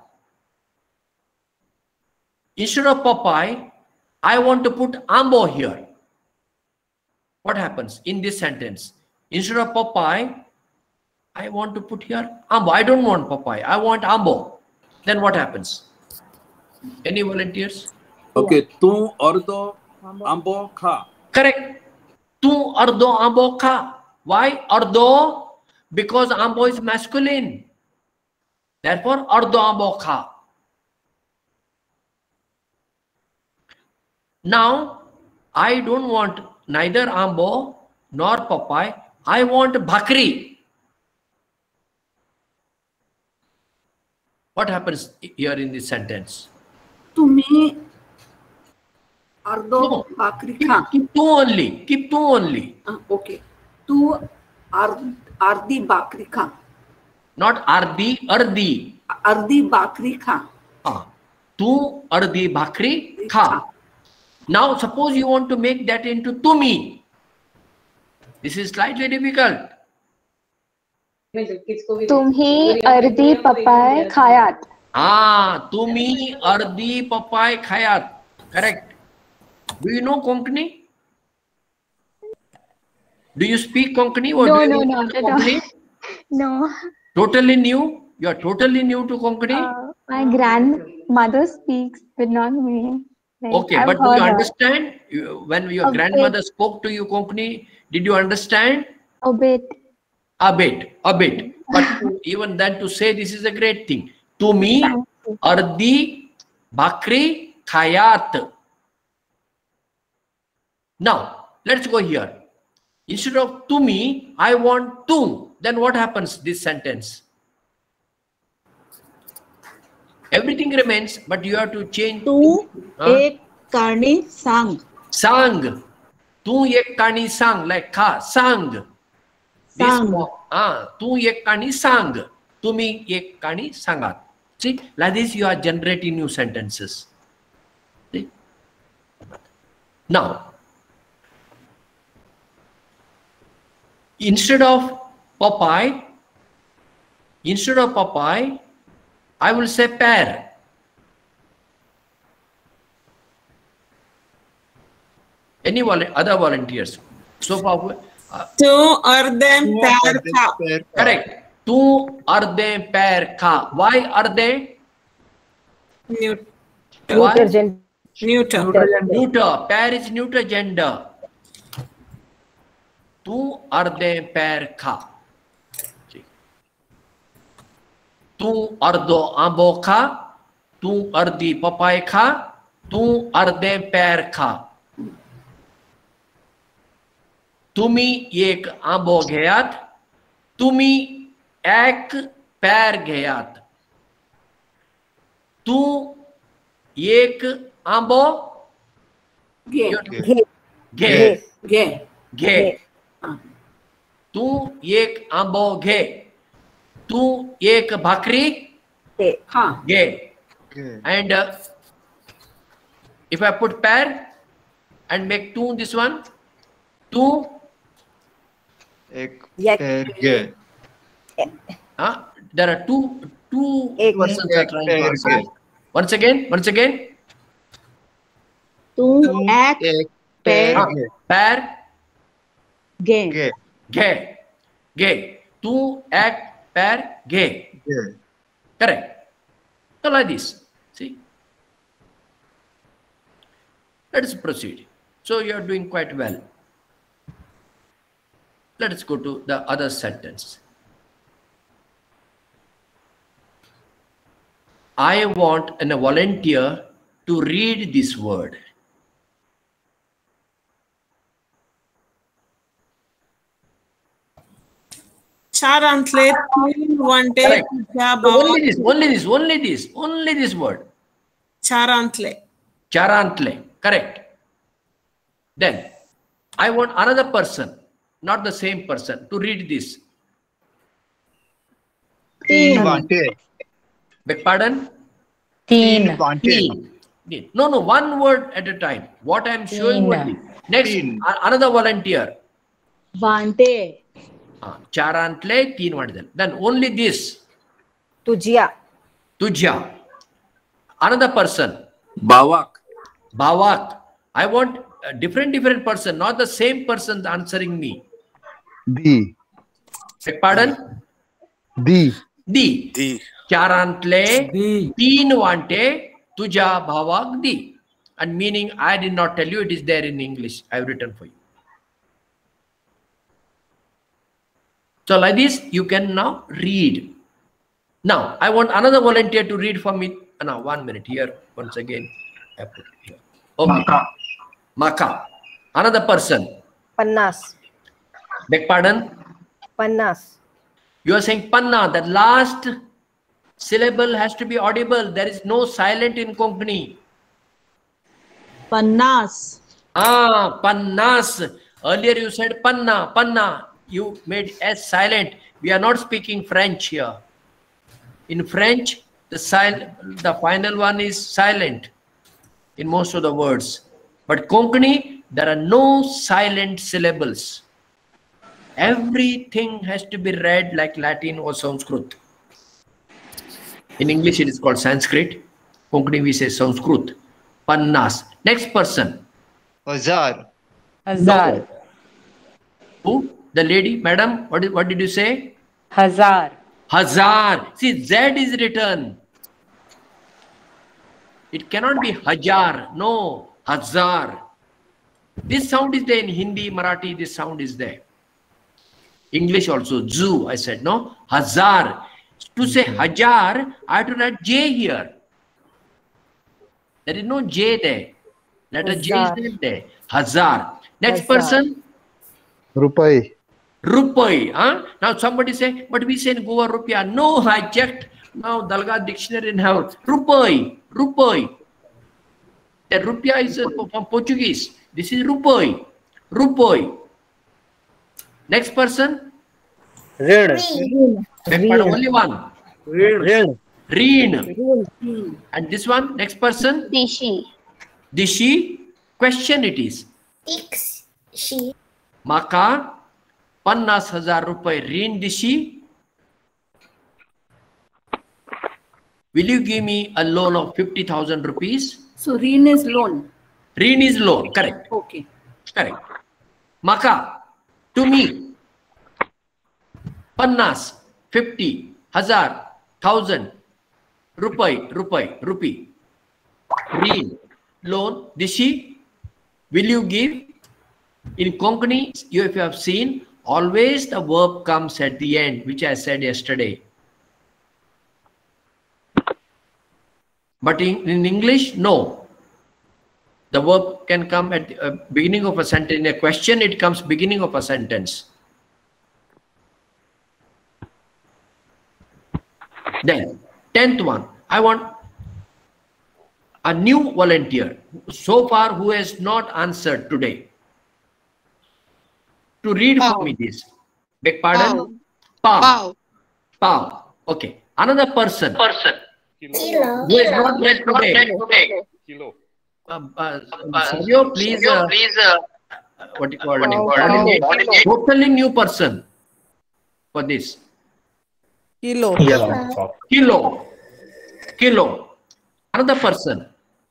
Instead of Popeye, I want to put ambo here. what happens in this sentence? Instead of Popeye, I want to put here Ambo. I don't want Popeye. I want Ambo. Then what happens? Any volunteers? Okay. Tu ardo ambo kha. Correct. Tu ardo ambo kha. Why ardo? Because ambo is masculine. Therefore, ardo ambo kha. Now, I don't want neither ambo nor Popeye. I want bhakri. What happens here in this sentence? तुम्ही अर्धो भाकरी खा. Keep two only. Keep two only. Okay. तू अर्धी भाकरी खा. Not ardi, ardi. अर्धी भाकरी खा. Tu ardi bhakri kha. Now suppose you want to make that into tumi. This is slightly difficult. तुम्ही अर्धी पपाय खायात. Tumi ardi papai khayat. Correct. Do you know Konkani? Do you speak Konkani? Or do you know Konkani? No. Totally new? You are totally new to Konkani? My grandmother speaks, but not me. Like, Okay, I've but do you heard her. understand? When your A grandmother bit. spoke to you Konkani, did you understand? A bit. A bit, a bit. But even then to say this is a great thing. Tumi ardi bhakri khayat. Now, let's go here. Instead of tumi, I want tu. Then what happens this sentence? Everything remains, but you have to change. तू एक कहानी सांग. Sang. Tu ek kani sang, like kha, sang. Sang. Tu ek kani sang. Tumi ek kani sangat. See, like this you are generating new sentences. See? Now, instead of Popeye, I will say pear. Any other volunteers? So far, Tu arde pair kha. correct. Tu arde pair kha. Why arde? Neuter. Why? Neuter. Pair is neuter gender. Tu arde pair kha. Tu ardo ambo kha. Tu ardi papai kha. Tu arde pair kha. Tumi ek ambo gheyat. Tumi ek pair gheyat. Tu ek ambo ghe. Tu ek ambo ghe. Tu ek bhakri ghe. And if I put pair and make tu this one, tu एक पैर गे. there are two persons are trying to answer. Once again. तू एक पैर गे. गे. Tu ek pair gay. Correct. So like this. See. Let us proceed. So you are doing quite well. Let us go to the other sentence. I want a volunteer to read this word. चार अंतले तीन वंटे Correct. जा So Baba. only this word. चार अंतले. Charantle. Correct. Then I want another person, not the same person, to read this. तीन वांटे. Beg pardon? तीन वांटे. No, one word at a time. What I am showing only. Next, another volunteer. वांटे. Charantle, teen vandal. Then only this. तुझिया. Tujya. Another person. Bawak. Bawak. I want a different person, not the same person answering me. D. Beg pardon? D. D. Charantle teen vante tuja bhavak di. And meaning I did not tell you, it is there in English. I have written for you. So like this, you can now read. Now, I want another volunteer to read for me. Now, 1 minute here. Once again, I put it here. Okay. Maka. Another person. Pannas. Beg pardon? Pannas. You are saying panna. The last syllable has to be audible. There is no silent in Konkani. Pannas. Ah, pannas. Earlier you said panna, panna. You made S silent. We are not speaking French here. In French, the final one is silent in most of the words. But Konkani, there are no silent syllables. Everything has to be read like Latin or Sanskrit. In English, it is called Sanskrit. Konkani, we say Sanskrit. Pannas. Next person. Hazar. Hazar. Who? The lady, madam, what did you say? Hazar. Hazar. See, Z is written. It cannot be Hajar. No, Hazar. This sound is there in Hindi, Marathi, this sound is there. English also, Zoo, I said, no? Hazar. To say Hajar, I have to write J here. There is no J there. Letter J is not there. Hazar. Next person. Rupai. Rupai. Huh? Now somebody say, but we say in Goa Rupia. No, I checked. Now Dalga dictionary in house. Rupai. Rupai. The Rupia is from Portuguese. This is Rupai. Rupai. Next person. Red. Only one. Red. Reen. And this one, next person? Dishi. Dishi. Question it is. She. Maka 50,000 rupai reen dishi. Will you give me a loan of 50,000 rupees? So reen is loan. Reen is loan, correct. Okay. Correct. Maka, to me, 50, 50, 1,000, 1,000, rupee. Reen, loan, dishi. Will you give? In Konkani, if you have seen, always the verb comes at the end, which I said yesterday. But in English, no. The verb can come at the beginning of a sentence. In a question, it comes beginning of a sentence. Then, 10th one. I want a new volunteer, so far who has not answered today, to read for me this. Beg pardon? Pau. Okay. Another person. Kilo. Who has not read today. Kilo. Sergio, please. What do you call it? Totally new person for this. Kilo. Kilo. Another person.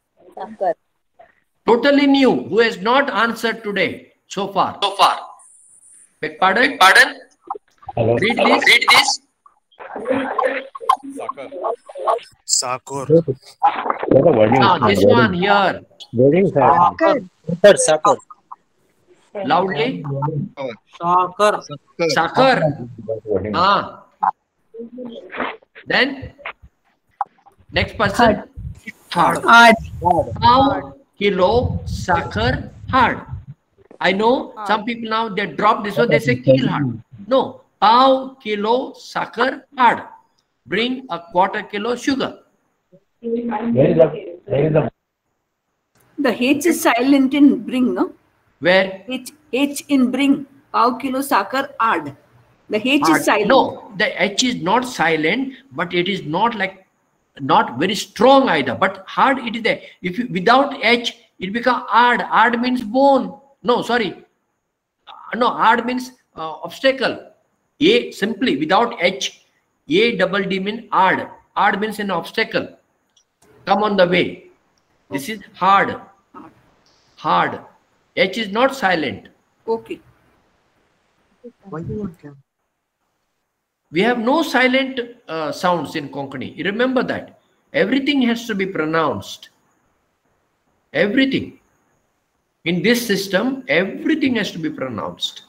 Totally new, who has not answered today so far. Beg pardon? Hello. Read this. Sakur. This one here. Sakur. Loudly. Sakar. Then next person. Hard. How kilo sakar hard. I know some people now they drop this one, they say kil hard. No, pav kilo sakar hard. Bring a quarter kilo sugar. The H is silent in bring, no? Where? H in bring. Pav kilo sakar add. The H is silent. No, the H is not silent, but it is not very strong either. But hard it is there. If you without H, it becomes ad. Ad means bone. No, sorry. No, ad means obstacle. A simply without H, A double D means ad. Ad means an obstacle. Come on the way. This is hard. Hard. H is not silent. Okay. We have no silent sounds in Konkani. Remember that. Everything has to be pronounced. Everything. In this system, everything has to be pronounced.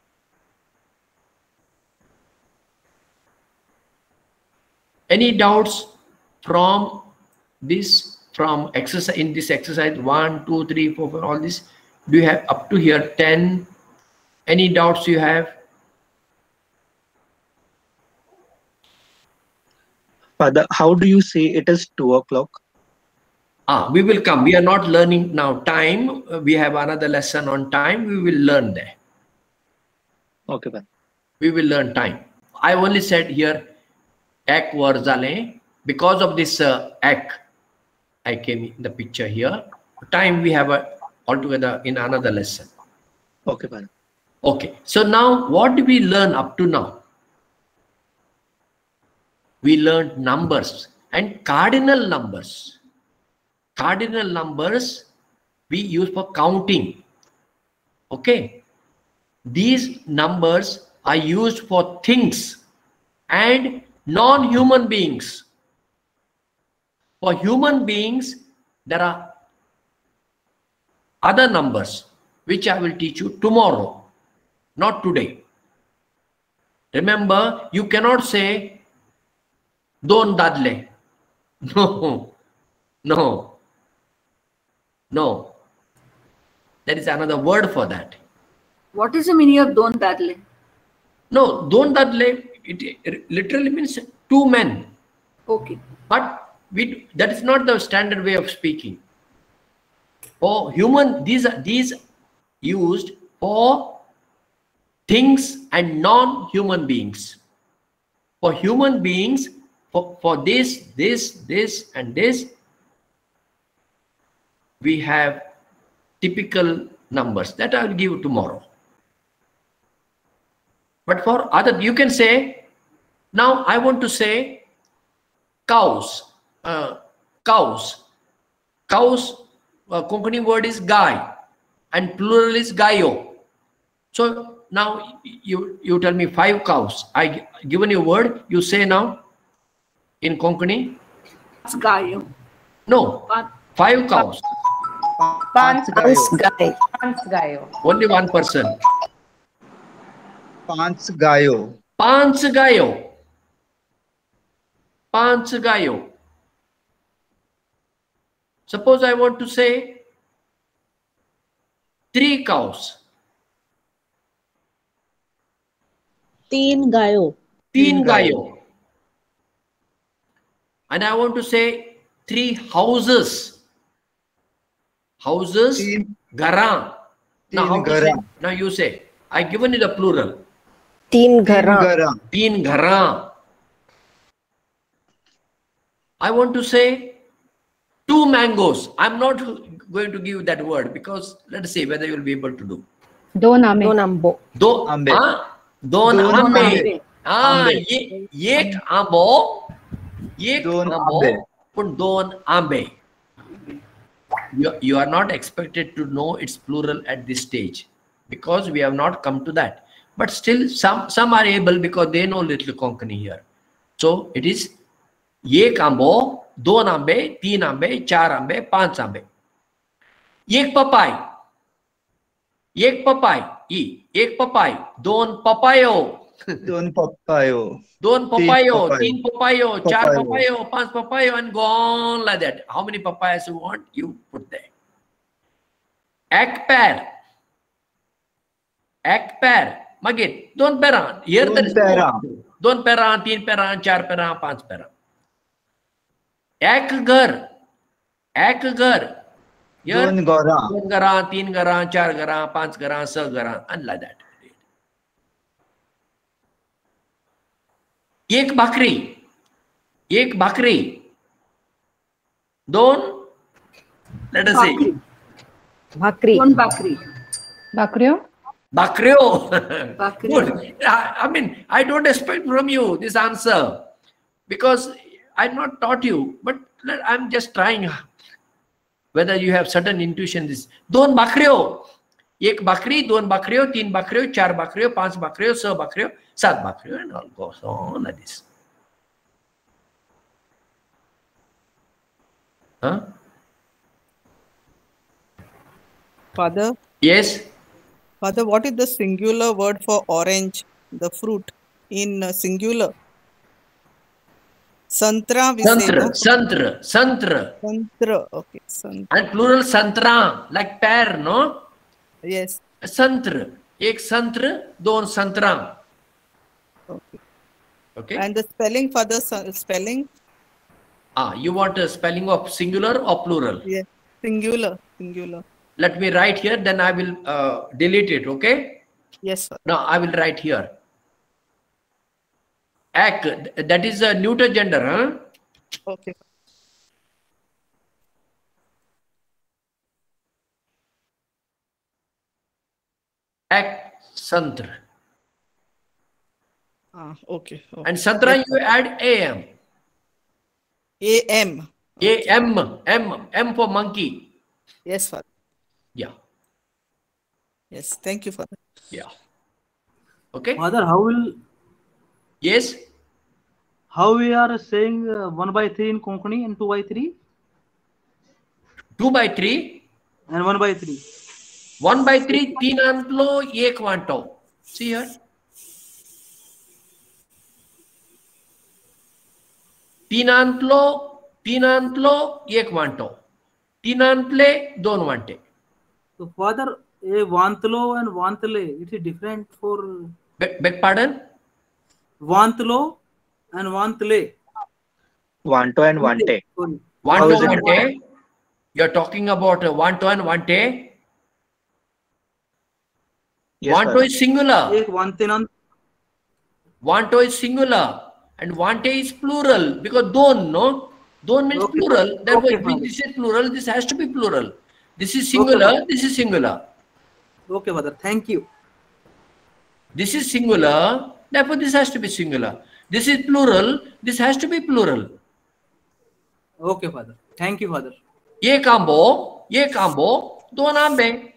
Any doubts from this, from exercise, in this exercise 1, 2, 3, 4, 5, all this? Do you have up to here 10? Any doubts you have? Father, how do you say it is 2 o'clock? We will come. We are not learning now time. We have another lesson on time. We will learn there. Okay, Father. We will learn time. I only said here, ek warzale. Because of this ek, I came in the picture here. Time we have altogether in another lesson. Okay, Father. Okay. So now, what do we learn up to now? We learned numbers and cardinal numbers. Cardinal numbers we use for counting. Okay. These numbers are used for things and non-human beings. For human beings, there are other numbers which I will teach you tomorrow, not today. Remember, you cannot say Don dadle. No, no, no. There is another word for that. What is the meaning of Don dadle? No, Don dadle, it literally means 2 men. Okay. But that is not the standard way of speaking. For human, these are used for things and non-human beings. For human beings, for this, and this, we have typical numbers that I will give you tomorrow. But for other, you can say, now I want to say cows. Cows. Konkani word is gai and plural is gayo. So now you tell me 5 cows. I given you a word. You say now in Konkani. Gayo. No. 5 cows. Pans gayo. Only one person. Pans gayo. Pans gayo. Pans gayo. Suppose I want to say 3 cows. 3 gayo. 3 gayo. And I want to say 3 houses. Houses, garan. Now you say. I given you the plural. 3 garan. 3 garan. I want to say 2 mangoes. I'm not going to give that word because let's see whether you will be able to do. Don ambo. Don ambe. Yek ambo. Yek ambo. Put don ambe. You are not expected to know its plural at this stage because we have not come to that. But still, some are able because they know little Konkani here. So it is Yek ambo, 2 ambe, 3 ambe, 4 ambe, 5 ambe. Yek papai. Yek papai. Yek papai. 2 papayo. 2 papayo. 2 papayo, 3 papayo, 4 papayo, 5 papayo, and go on like that. How many papayas you want, you put there. Ek pair. Ek pair. Magit. 2 peran. Here there is 2 peran, 3 peran, 4 peran, 5 peran. Ek ghar. Ek ghar. Here 2 garan, 3 garan, 4 garan, 5 garan, 6 garan, and like that. Ek bakri. Ek bakri. 2. Let us see. Bakri. 2 bakri. Bakryo. Bakryo. Bakri. Good. I mean, I don't expect from you this answer because I've not taught you, but I'm just trying whether you have certain intuition. This 2 bakryo. एक बकरी, दोन बकरियों, तीन बकरियों, चार बकरियों, पांच बकरियों, 6 बकरियों, 7 बकरियों, and all goes on like this. Huh? Father? Yes? Father, what is the singular word for orange, the fruit, in singular? Santra, we say, no? Santra. Okay, santra. And plural santra, like pear, no? Yes. Santra. Ek santra, दोन संतरा. Okay. Okay. And the spelling, Father, spelling? You want a spelling of singular or plural? Yes, singular. Let me write here, then I will delete it, okay? Yes, sir. Now I will write here. Ek, that is a neuter gender, huh? Okay. Ek, santra. Okay. And santra, you add am. AM. M for monkey. Yes, Father. Yeah. Yes, thank you, Father. Yeah. Okay. Father, how will? Yes. How we are saying 1/3 in Konkani and 2/3? 2/3 and 1/3. 1/3 तीन अंतलो एक वांटो. See here. तीन अंतलो एक वांटो. तीन अंतले दोन वांटे. So Father, a vantlo and vantale, it is different for. Beg pardon? Vantlo and vantale. Vanto and vante. Vanto, vante. You're talking about vanto and vante. Yes, Vanto is singular. Vanto is singular and vante is plural because don, no? Don means plural. Therefore, this is plural. This has to be plural. This is singular. This is singular. Okay, Father. Thank you. This is singular. Therefore, this has to be singular. This is plural. This has to be plural. Okay, Father. Thank you, Father. Ye kambo, do nambe.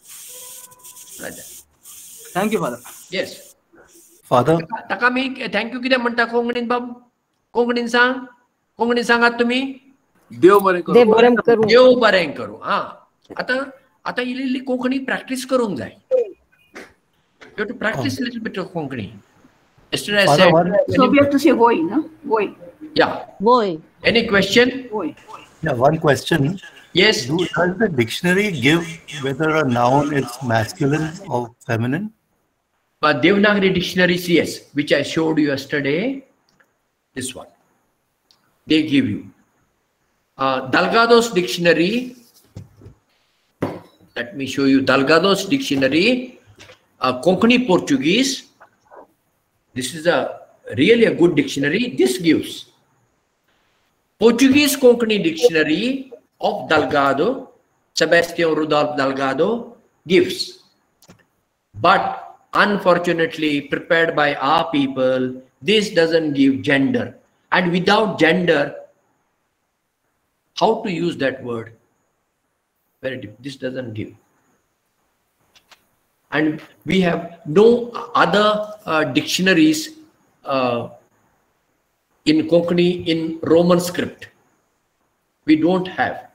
Thank you, Father. Yes. Father. Takami, thank you kita manta konganin bab. Konganin sang at tumi. देव बरें करू. देव बरें करू. आता इल्ली Konkani practice करूंक जाय. You have to practice a little bit of Konkani. Yesterday I said. So we have to say boy, no? Boy. Yeah. Boy. Any question? Boy. Yeah, one question. Yes. Does the dictionary give whether a noun is masculine or feminine? But Devanagari dictionaries, yes, which I showed you yesterday. This one. They give you. Delgado's dictionary. Let me show you Delgado's dictionary. Konkani Portuguese. This is really a good dictionary. This gives Portuguese Konkani dictionary of Delgado, Sebastião Rudolph Delgado gives. But unfortunately, prepared by our people, this doesn't give gender. And without gender, how to use that word? Very difficult. This doesn't give. And we have no other dictionaries in Konkani in Roman script. We don't have.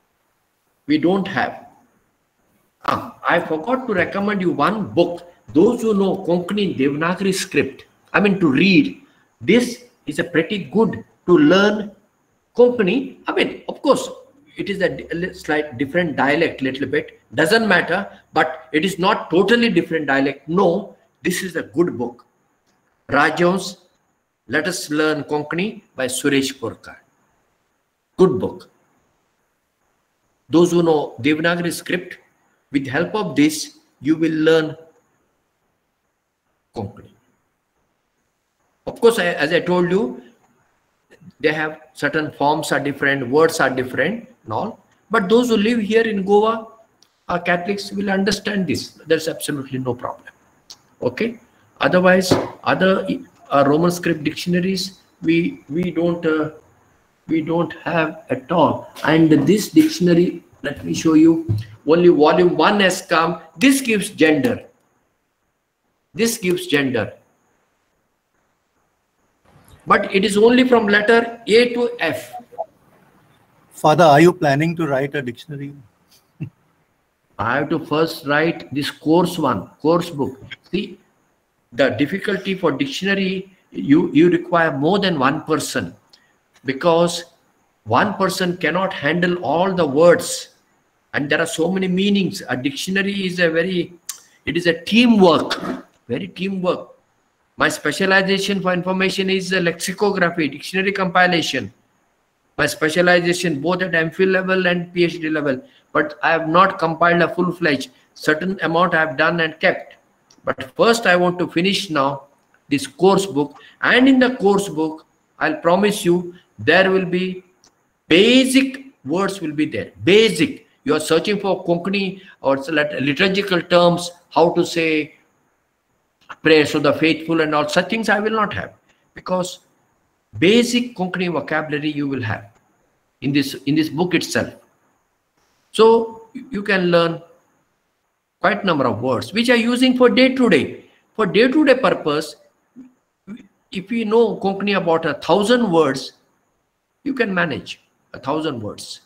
I forgot to recommend you one book. Those who know Konkani Devanagari script, to read, this is a pretty good to learn Konkani. Of course, it is a slight different dialect, little bit. Doesn't matter, but it is not totally different dialect. No, this is a good book. Rajons, Let Us Learn Konkani by Suresh Porkar. Good book. Those who know Devanagari script, with the help of this, you will learn Konkani. Of course, as I told you, they have certain forms are different, words are different and all. But those who live here in Goa, Catholics will understand this. There's absolutely no problem. Okay. Otherwise, other Roman script dictionaries we don't have at all. And this dictionary Let me show you. Only volume 1 has come. This gives gender. This gives gender. But it is only from letter A to F. Father, are you planning to write a dictionary? I have to first write this course book. See, the difficulty for dictionary, you require more than one person, because one person cannot handle all the words, and there are so many meanings. A dictionary is it is a teamwork, very teamwork. My specialization for information is lexicography, dictionary compilation. My specialization both at MPhil level and PhD level, but I have not compiled a full-fledged. Certain amount I have done and kept. But first I want to finish now this course book, and in the course book, I'll promise you there will be basic words will be there. Basic. You are searching for Konkani or liturgical terms, how to say prayers of the faithful and all such things I will not have, because basic Konkani vocabulary you will have in this book itself. So you can learn quite a number of words which are using for day-to-day. For day-to-day purpose, if you know Konkani about 1,000 words, you can manage 1,000 words.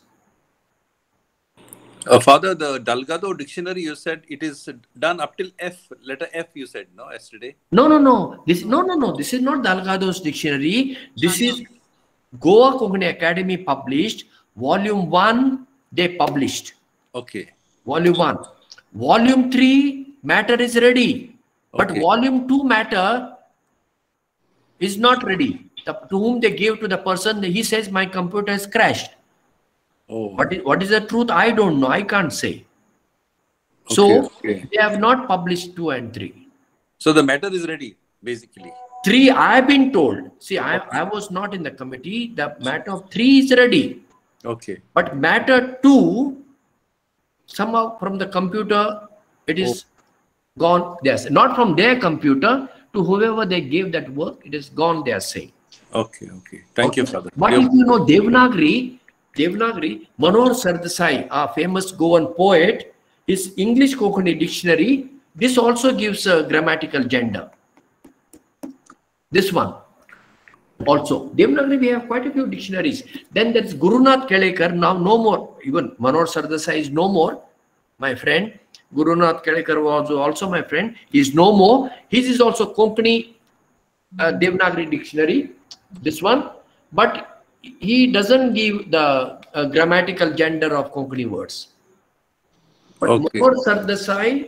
Father, the Dalgado dictionary, you said it is done up till F, letter F, you said, no, yesterday? No. This is not Dalgado's dictionary. This is Goa Konkani Academy published. Volume 1, they published. Okay. Volume 1. Volume 3, matter is ready. But Okay. Volume 2 matter is not ready. To whom they gave to the person, he says, my computer has crashed. Oh. What is the truth? I don't know. I can't say. So Okay. they have not published 2 and 3. So the matter is ready, basically. 3, I have been told. See, I was not in the committee. The matter of 3 is ready. Okay. But matter 2, somehow from the computer, it is gone. Yes, not from their computer to whoever they gave that work. It is gone, they are saying. Okay. Thank you, Father. But if you know Devanagari, Manohar Sardesai, a famous Goan poet, his English Konkani dictionary, this also gives a grammatical gender. This one also. Devanagari, we have quite a few dictionaries. Then there's Gurunath Kelekar, now no more. Even Manohar Sardesai is no more, my friend. Gurunath Kelekar was also my friend. He is no more. His is also Konkani Devanagari dictionary, this one. But he doesn't give the grammatical gender of Konkani words. But Okay. Manohar Sardesai,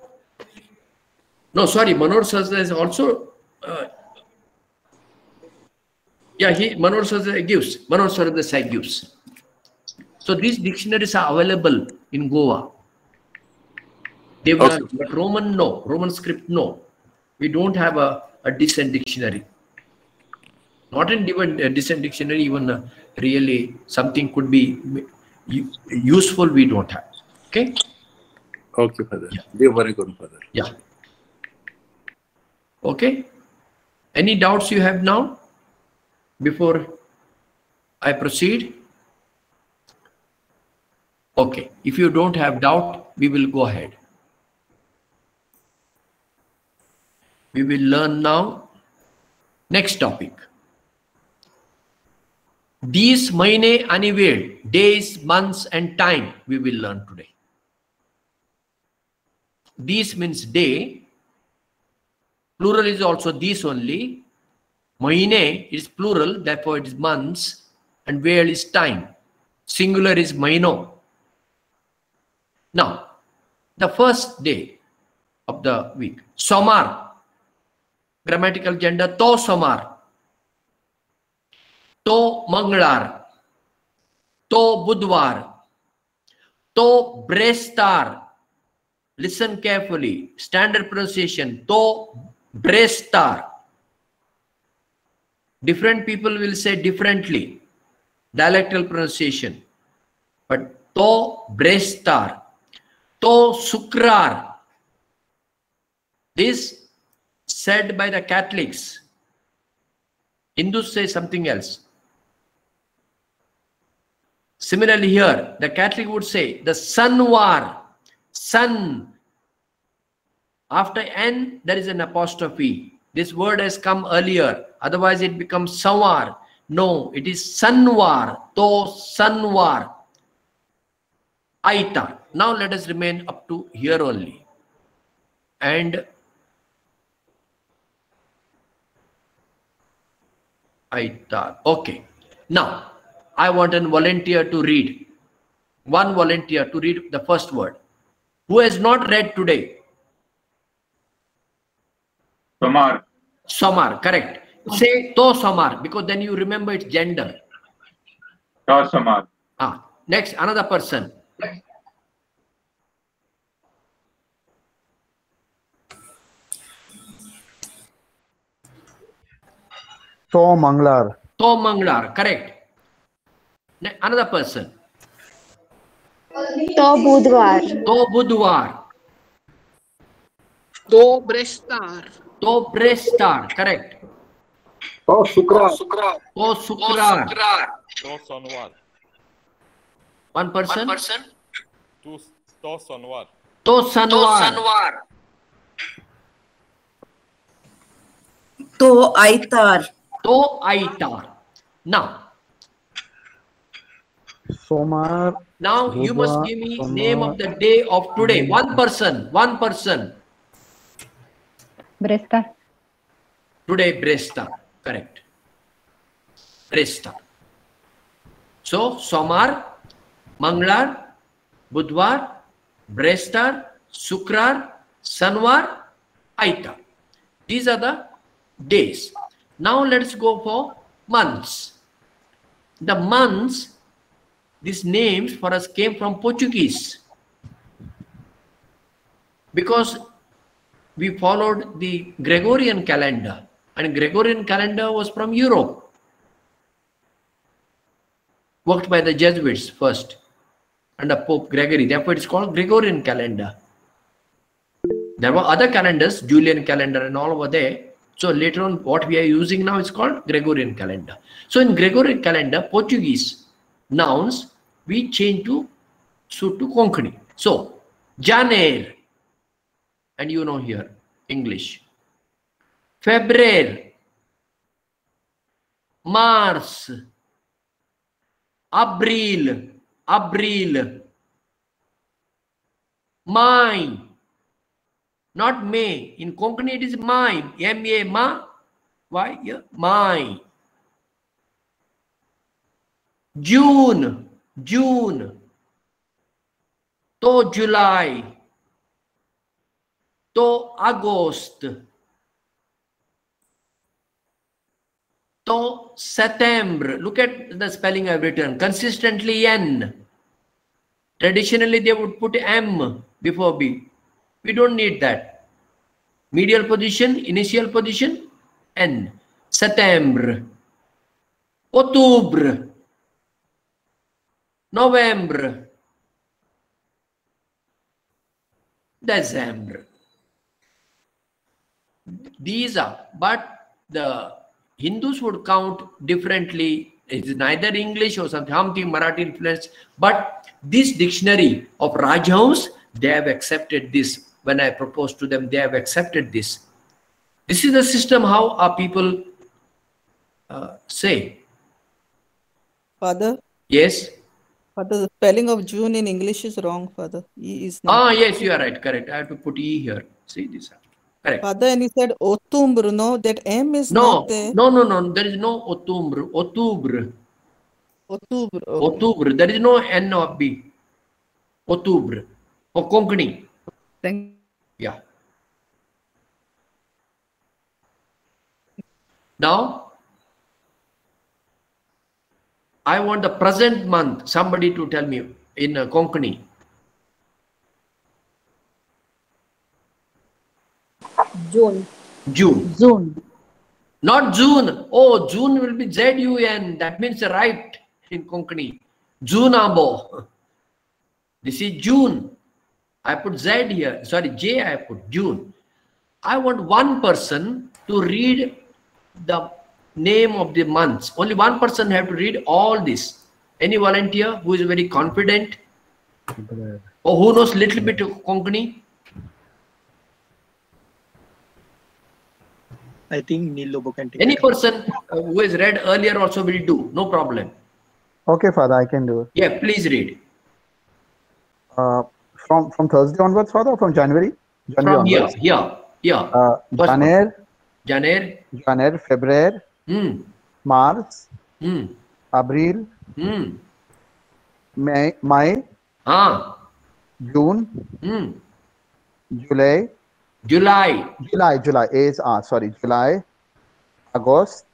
Manohar Sardesai is also, Manohar Sardesai gives. So these dictionaries are available in Goa. Okay. But Roman, no. Roman script, no. We don't have a decent dictionary. Not in even a decent dictionary, even really something could be useful, we don't have. Okay? Okay, Father. They very good, Father. Yeah. Okay? Any doubts you have now before I proceed? Okay. If you don't have doubt, we will go ahead. We will learn now. Next topic. These mahine anivel, days, months, and time we will learn today. These means day. Plural is also these only. Mahine is plural, therefore it is months, and vel is time. Singular is mahino. Now, the first day of the week, Somar. Grammatical gender, to Somar. To Manglar, to Budwar, to Brestar. Listen carefully. Standard pronunciation, to Brestar. Different people will say differently. Dialectal pronunciation. But to Brestar, to Sukrar. This said by the Catholics. Hindus say something else. Similarly here, the Catholic would say the Sunwar. Sun. After N, there is an apostrophe. This word has come earlier. Otherwise, it becomes Sawar. No, it is Sunwar. To Sunwar. Aitar. Now let us remain up to here only. And Aitar. Okay. Now, I want a volunteer to read. One volunteer to read the first word. Who has not read today? Somar. Somar, correct. Say to Somar, because then you remember its gender. To Somar. Next, another person. To Manglar. To Manglar, correct. Another person. To Budwar. To Budwar. To Brestar. To Brestar, correct. To Shukrar. To Shukrar. To Sonwar. One person. To Sonwar. To Sanwar. To Aitar. To Aitar. Now you must give me name of the day of today. One person. Brestar. Today, Brestar. Correct. Brestar. So, Somar, Manglar, Budwar, Brestar, Shukrar, Sanwar, Aitar. These are the days. Now let's go for months. The months, these names for us came from Portuguese, because we followed the Gregorian calendar, and Gregorian calendar was from Europe, worked by the Jesuits first under Pope Gregory. Therefore, it's called Gregorian calendar. There were other calendars, Julian calendar and all over there. So later on, what we are using now is called Gregorian calendar. So in Gregorian calendar, Portuguese nouns we change to suit to Konkani. So Janeiro, and you know here English. Febrero, March, April, May, not May. In Konkani it is May. M-A, Ma. Why? Yeah. May. June. To July. To August. To September. Look at the spelling I've written. Consistently N. Traditionally they would put M before B. We don't need that. Medial position, initial position, N. September. October. November. December. These are, but the Hindus would count differently. It is neither English or something Marathi influence, but this dictionary of Rajhans, they have accepted this. When I proposed to them, they have accepted this. This is the system how our people say. Father? Yes? Father, the spelling of June in English is wrong, Father. E is not. Yes, you are right. Correct. I have to put E here. See this. Correct. Father, and he said Outubro, no? That M is not there. No. There is no Outubro. Outubro. There is no N or B. Outubro. Or Konkani. Yeah. Now, I want the present month. Somebody to tell me in Konkani. June. Not June. Oh, June will be Z-U-N. That means right in Konkani. Junabo. This is June. I put Z here. Sorry, J I put June. I want one person to read the name of the months. Only one person have to read all this. Any volunteer who is very confident or who knows little bit of Konkani? I think Neil Lobo can take Any it. person who has read earlier also will do. No problem. Okay, Father, I can do it. Yeah, please read. From Thursday onwards, Father, or from January? From onwards? here. January, February, March, April, May, June, July, July, August,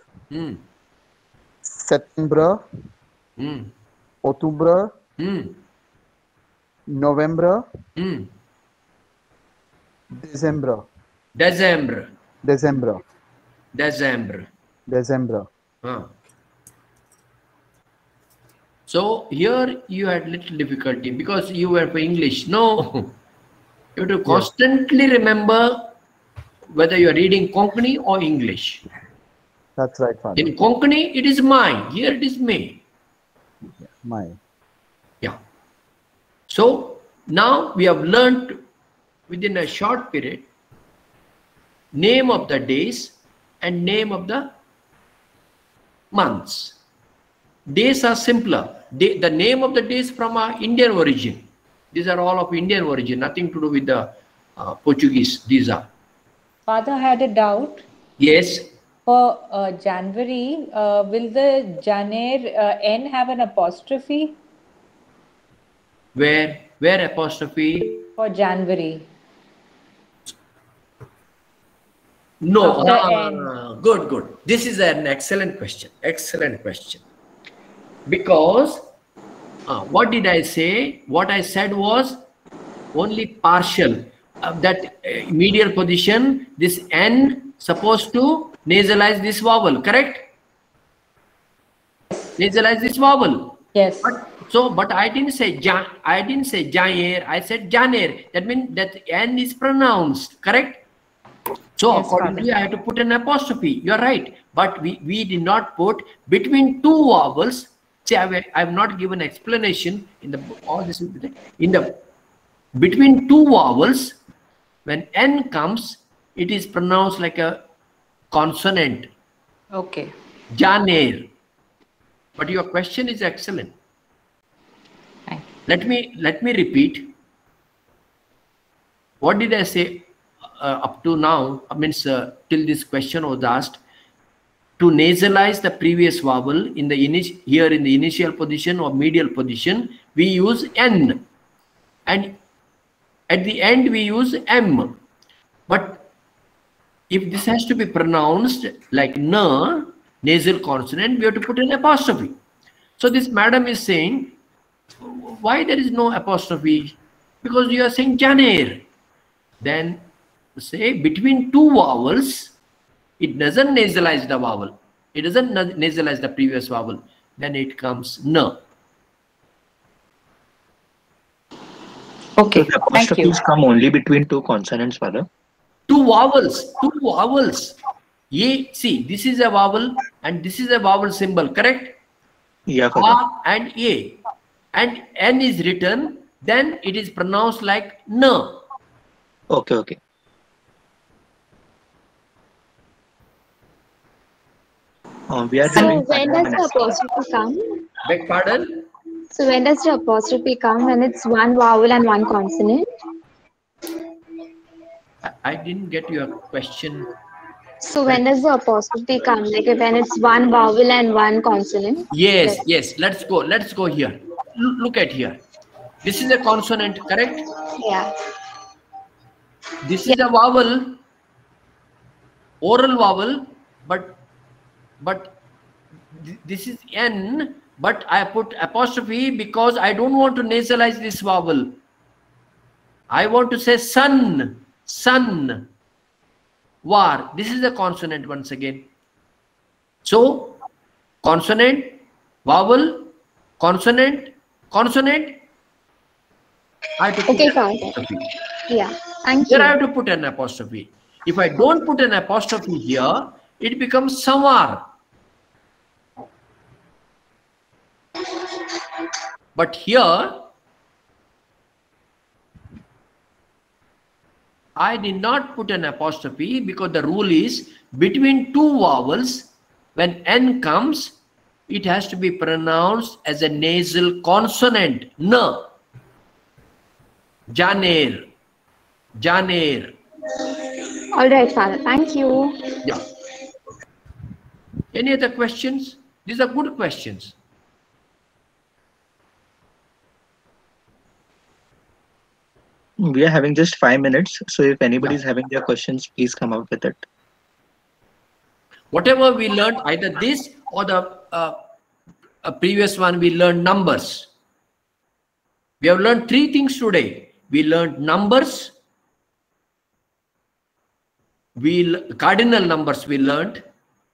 September, October, November, December. So here you had little difficulty because you were for English. No, you have to constantly remember whether you are reading Konkani or English. That's right, Father. In Konkani, it is my. Here it is me. My. Yeah. So now we have learnt within a short period name of the days and name of the months. Days are simpler. The name of the days from our Indian origin. These are all of Indian origin, nothing to do with the Portuguese. These are. Father had a doubt. Yes. For January, will the Janer N have an apostrophe? Where apostrophe? For January. No. Good. This is an excellent question. Because what did I say? What I said was only partial. That medial position, this N supposed to nasalize this vowel, correct? Nasalize this vowel. Yes. But I didn't say Janer, I said Janer. That means that N is pronounced, correct? So yes, accordingly, I have to put an apostrophe. You're right. But we did not put between two vowels. See, I have not given explanation in the all this in the between two vowels. When N comes, it is pronounced like a consonant. Okay. Janer. But your question is excellent. Let me repeat. What did I say up to now? Means till this question was asked. To nasalize the previous vowel in the initial position or medial position, we use N, and at the end we use M. But if this has to be pronounced like N, nasal consonant, we have to put an apostrophe. So this madam is saying, why there is no apostrophe? Because you are saying Janer. Then say between two vowels, it doesn't nasalize the vowel. It doesn't nasalize the previous vowel. Then it comes N. Okay, so the apostrophes come only between two consonants, Father? Two vowels. See, this is a vowel and this is a vowel symbol, correct? Yeah, Father. A and A. And N is written, then it is pronounced like N. Okay. We are so when does the apostrophe come? Beg pardon? So when does the apostrophe come? When it's one vowel and one consonant? I didn't get your question. So when does the apostrophe come? Like when it's one vowel and one consonant? Yes. Let's go here. Look at here. This is a consonant, correct? Yeah. This is a vowel, oral vowel, but this is N, but I put apostrophe because I don't want to nasalize this vowel. I want to say sun, war. This is a consonant once again. So consonant, vowel, consonant. I have to put an apostrophe. Yeah, thank you. Here I have to put an apostrophe. If I don't put an apostrophe here, it becomes samar. But here, I did not put an apostrophe because the rule is between two vowels, when N comes, it has to be pronounced as a nasal consonant. N. Janer. Janer. All right, Father. Thank you. Yeah. Any other questions? These are good questions. We are having just 5 minutes, so if anybody is having their questions, please come out with it. Whatever we learned, either this or the previous one, we learned numbers. We have learned 3 things today. We learned numbers. Cardinal numbers we learned.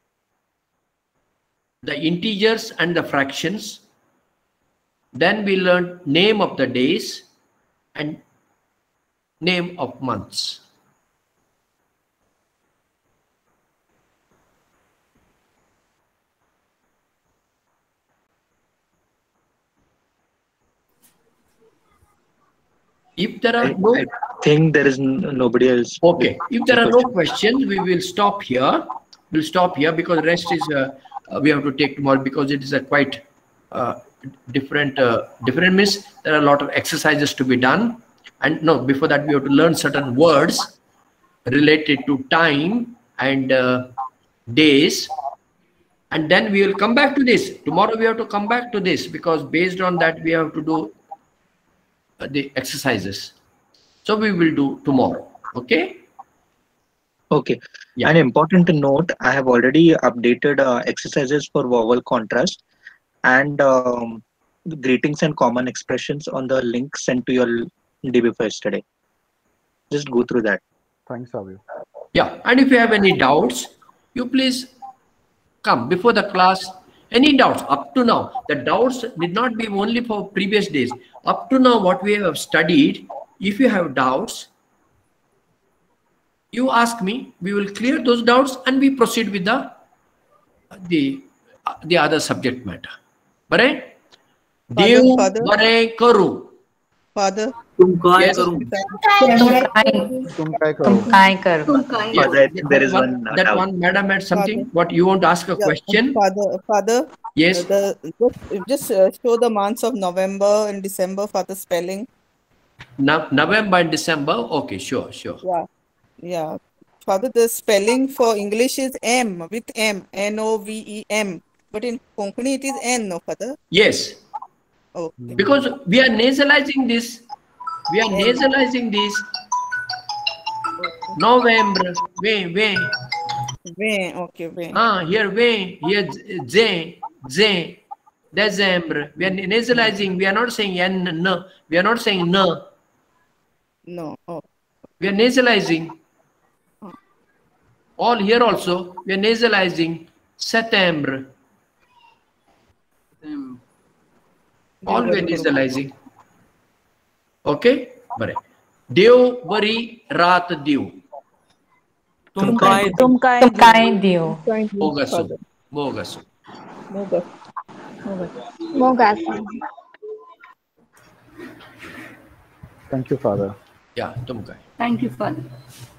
The integers and the fractions. Then we learned name of the days and name of months. If there are I think there is nobody else. Okay. If there are no questions, we will stop here. We'll stop here because the rest is we have to take tomorrow because it is a quite different miss. There are a lot of exercises to be done. And no, before that we have to learn certain words related to time and days. And then we will come back to this. Tomorrow we have to come back to this because based on that we have to do the exercises. So we will do tomorrow. Okay? Okay. Yeah. And important to note, I have already updated exercises for vowel contrast and greetings and common expressions on the link sent to your DB for yesterday. Just go through that. Thanks, Avi. Yeah. And if you have any doubts, you please come before the class. Any doubts up to now? The doubts did not be only for previous days. Up to now, what we have studied, if you have doubts, you ask me, we will clear those doubts and we proceed with the other subject matter. Bare? Dev bare karu. Father. Yes. There is one. That one, madam had something. Father. What you want to ask a question? Father. Yes. Just show the months of November and December for the spelling. November and December. Okay, sure. Yeah. Yeah. Father, the spelling for English is M with M. Novem. But in Konkani it is N, no, Father? Yes. Okay. Because we are nasalizing this. We are nasalizing this. November. Ve. Okay. Here ve. Here Z. December. We are nasalizing. We are not saying N. No. We are not saying no. No. Oh. We are nasalizing. All here also. We are nasalizing. September. All we are nasalizing. Okay? Bare. Dev vari raat dev. Tumkai dev. Mogasu. Thank you, Father. Yeah, tumkai. Thank you, Father.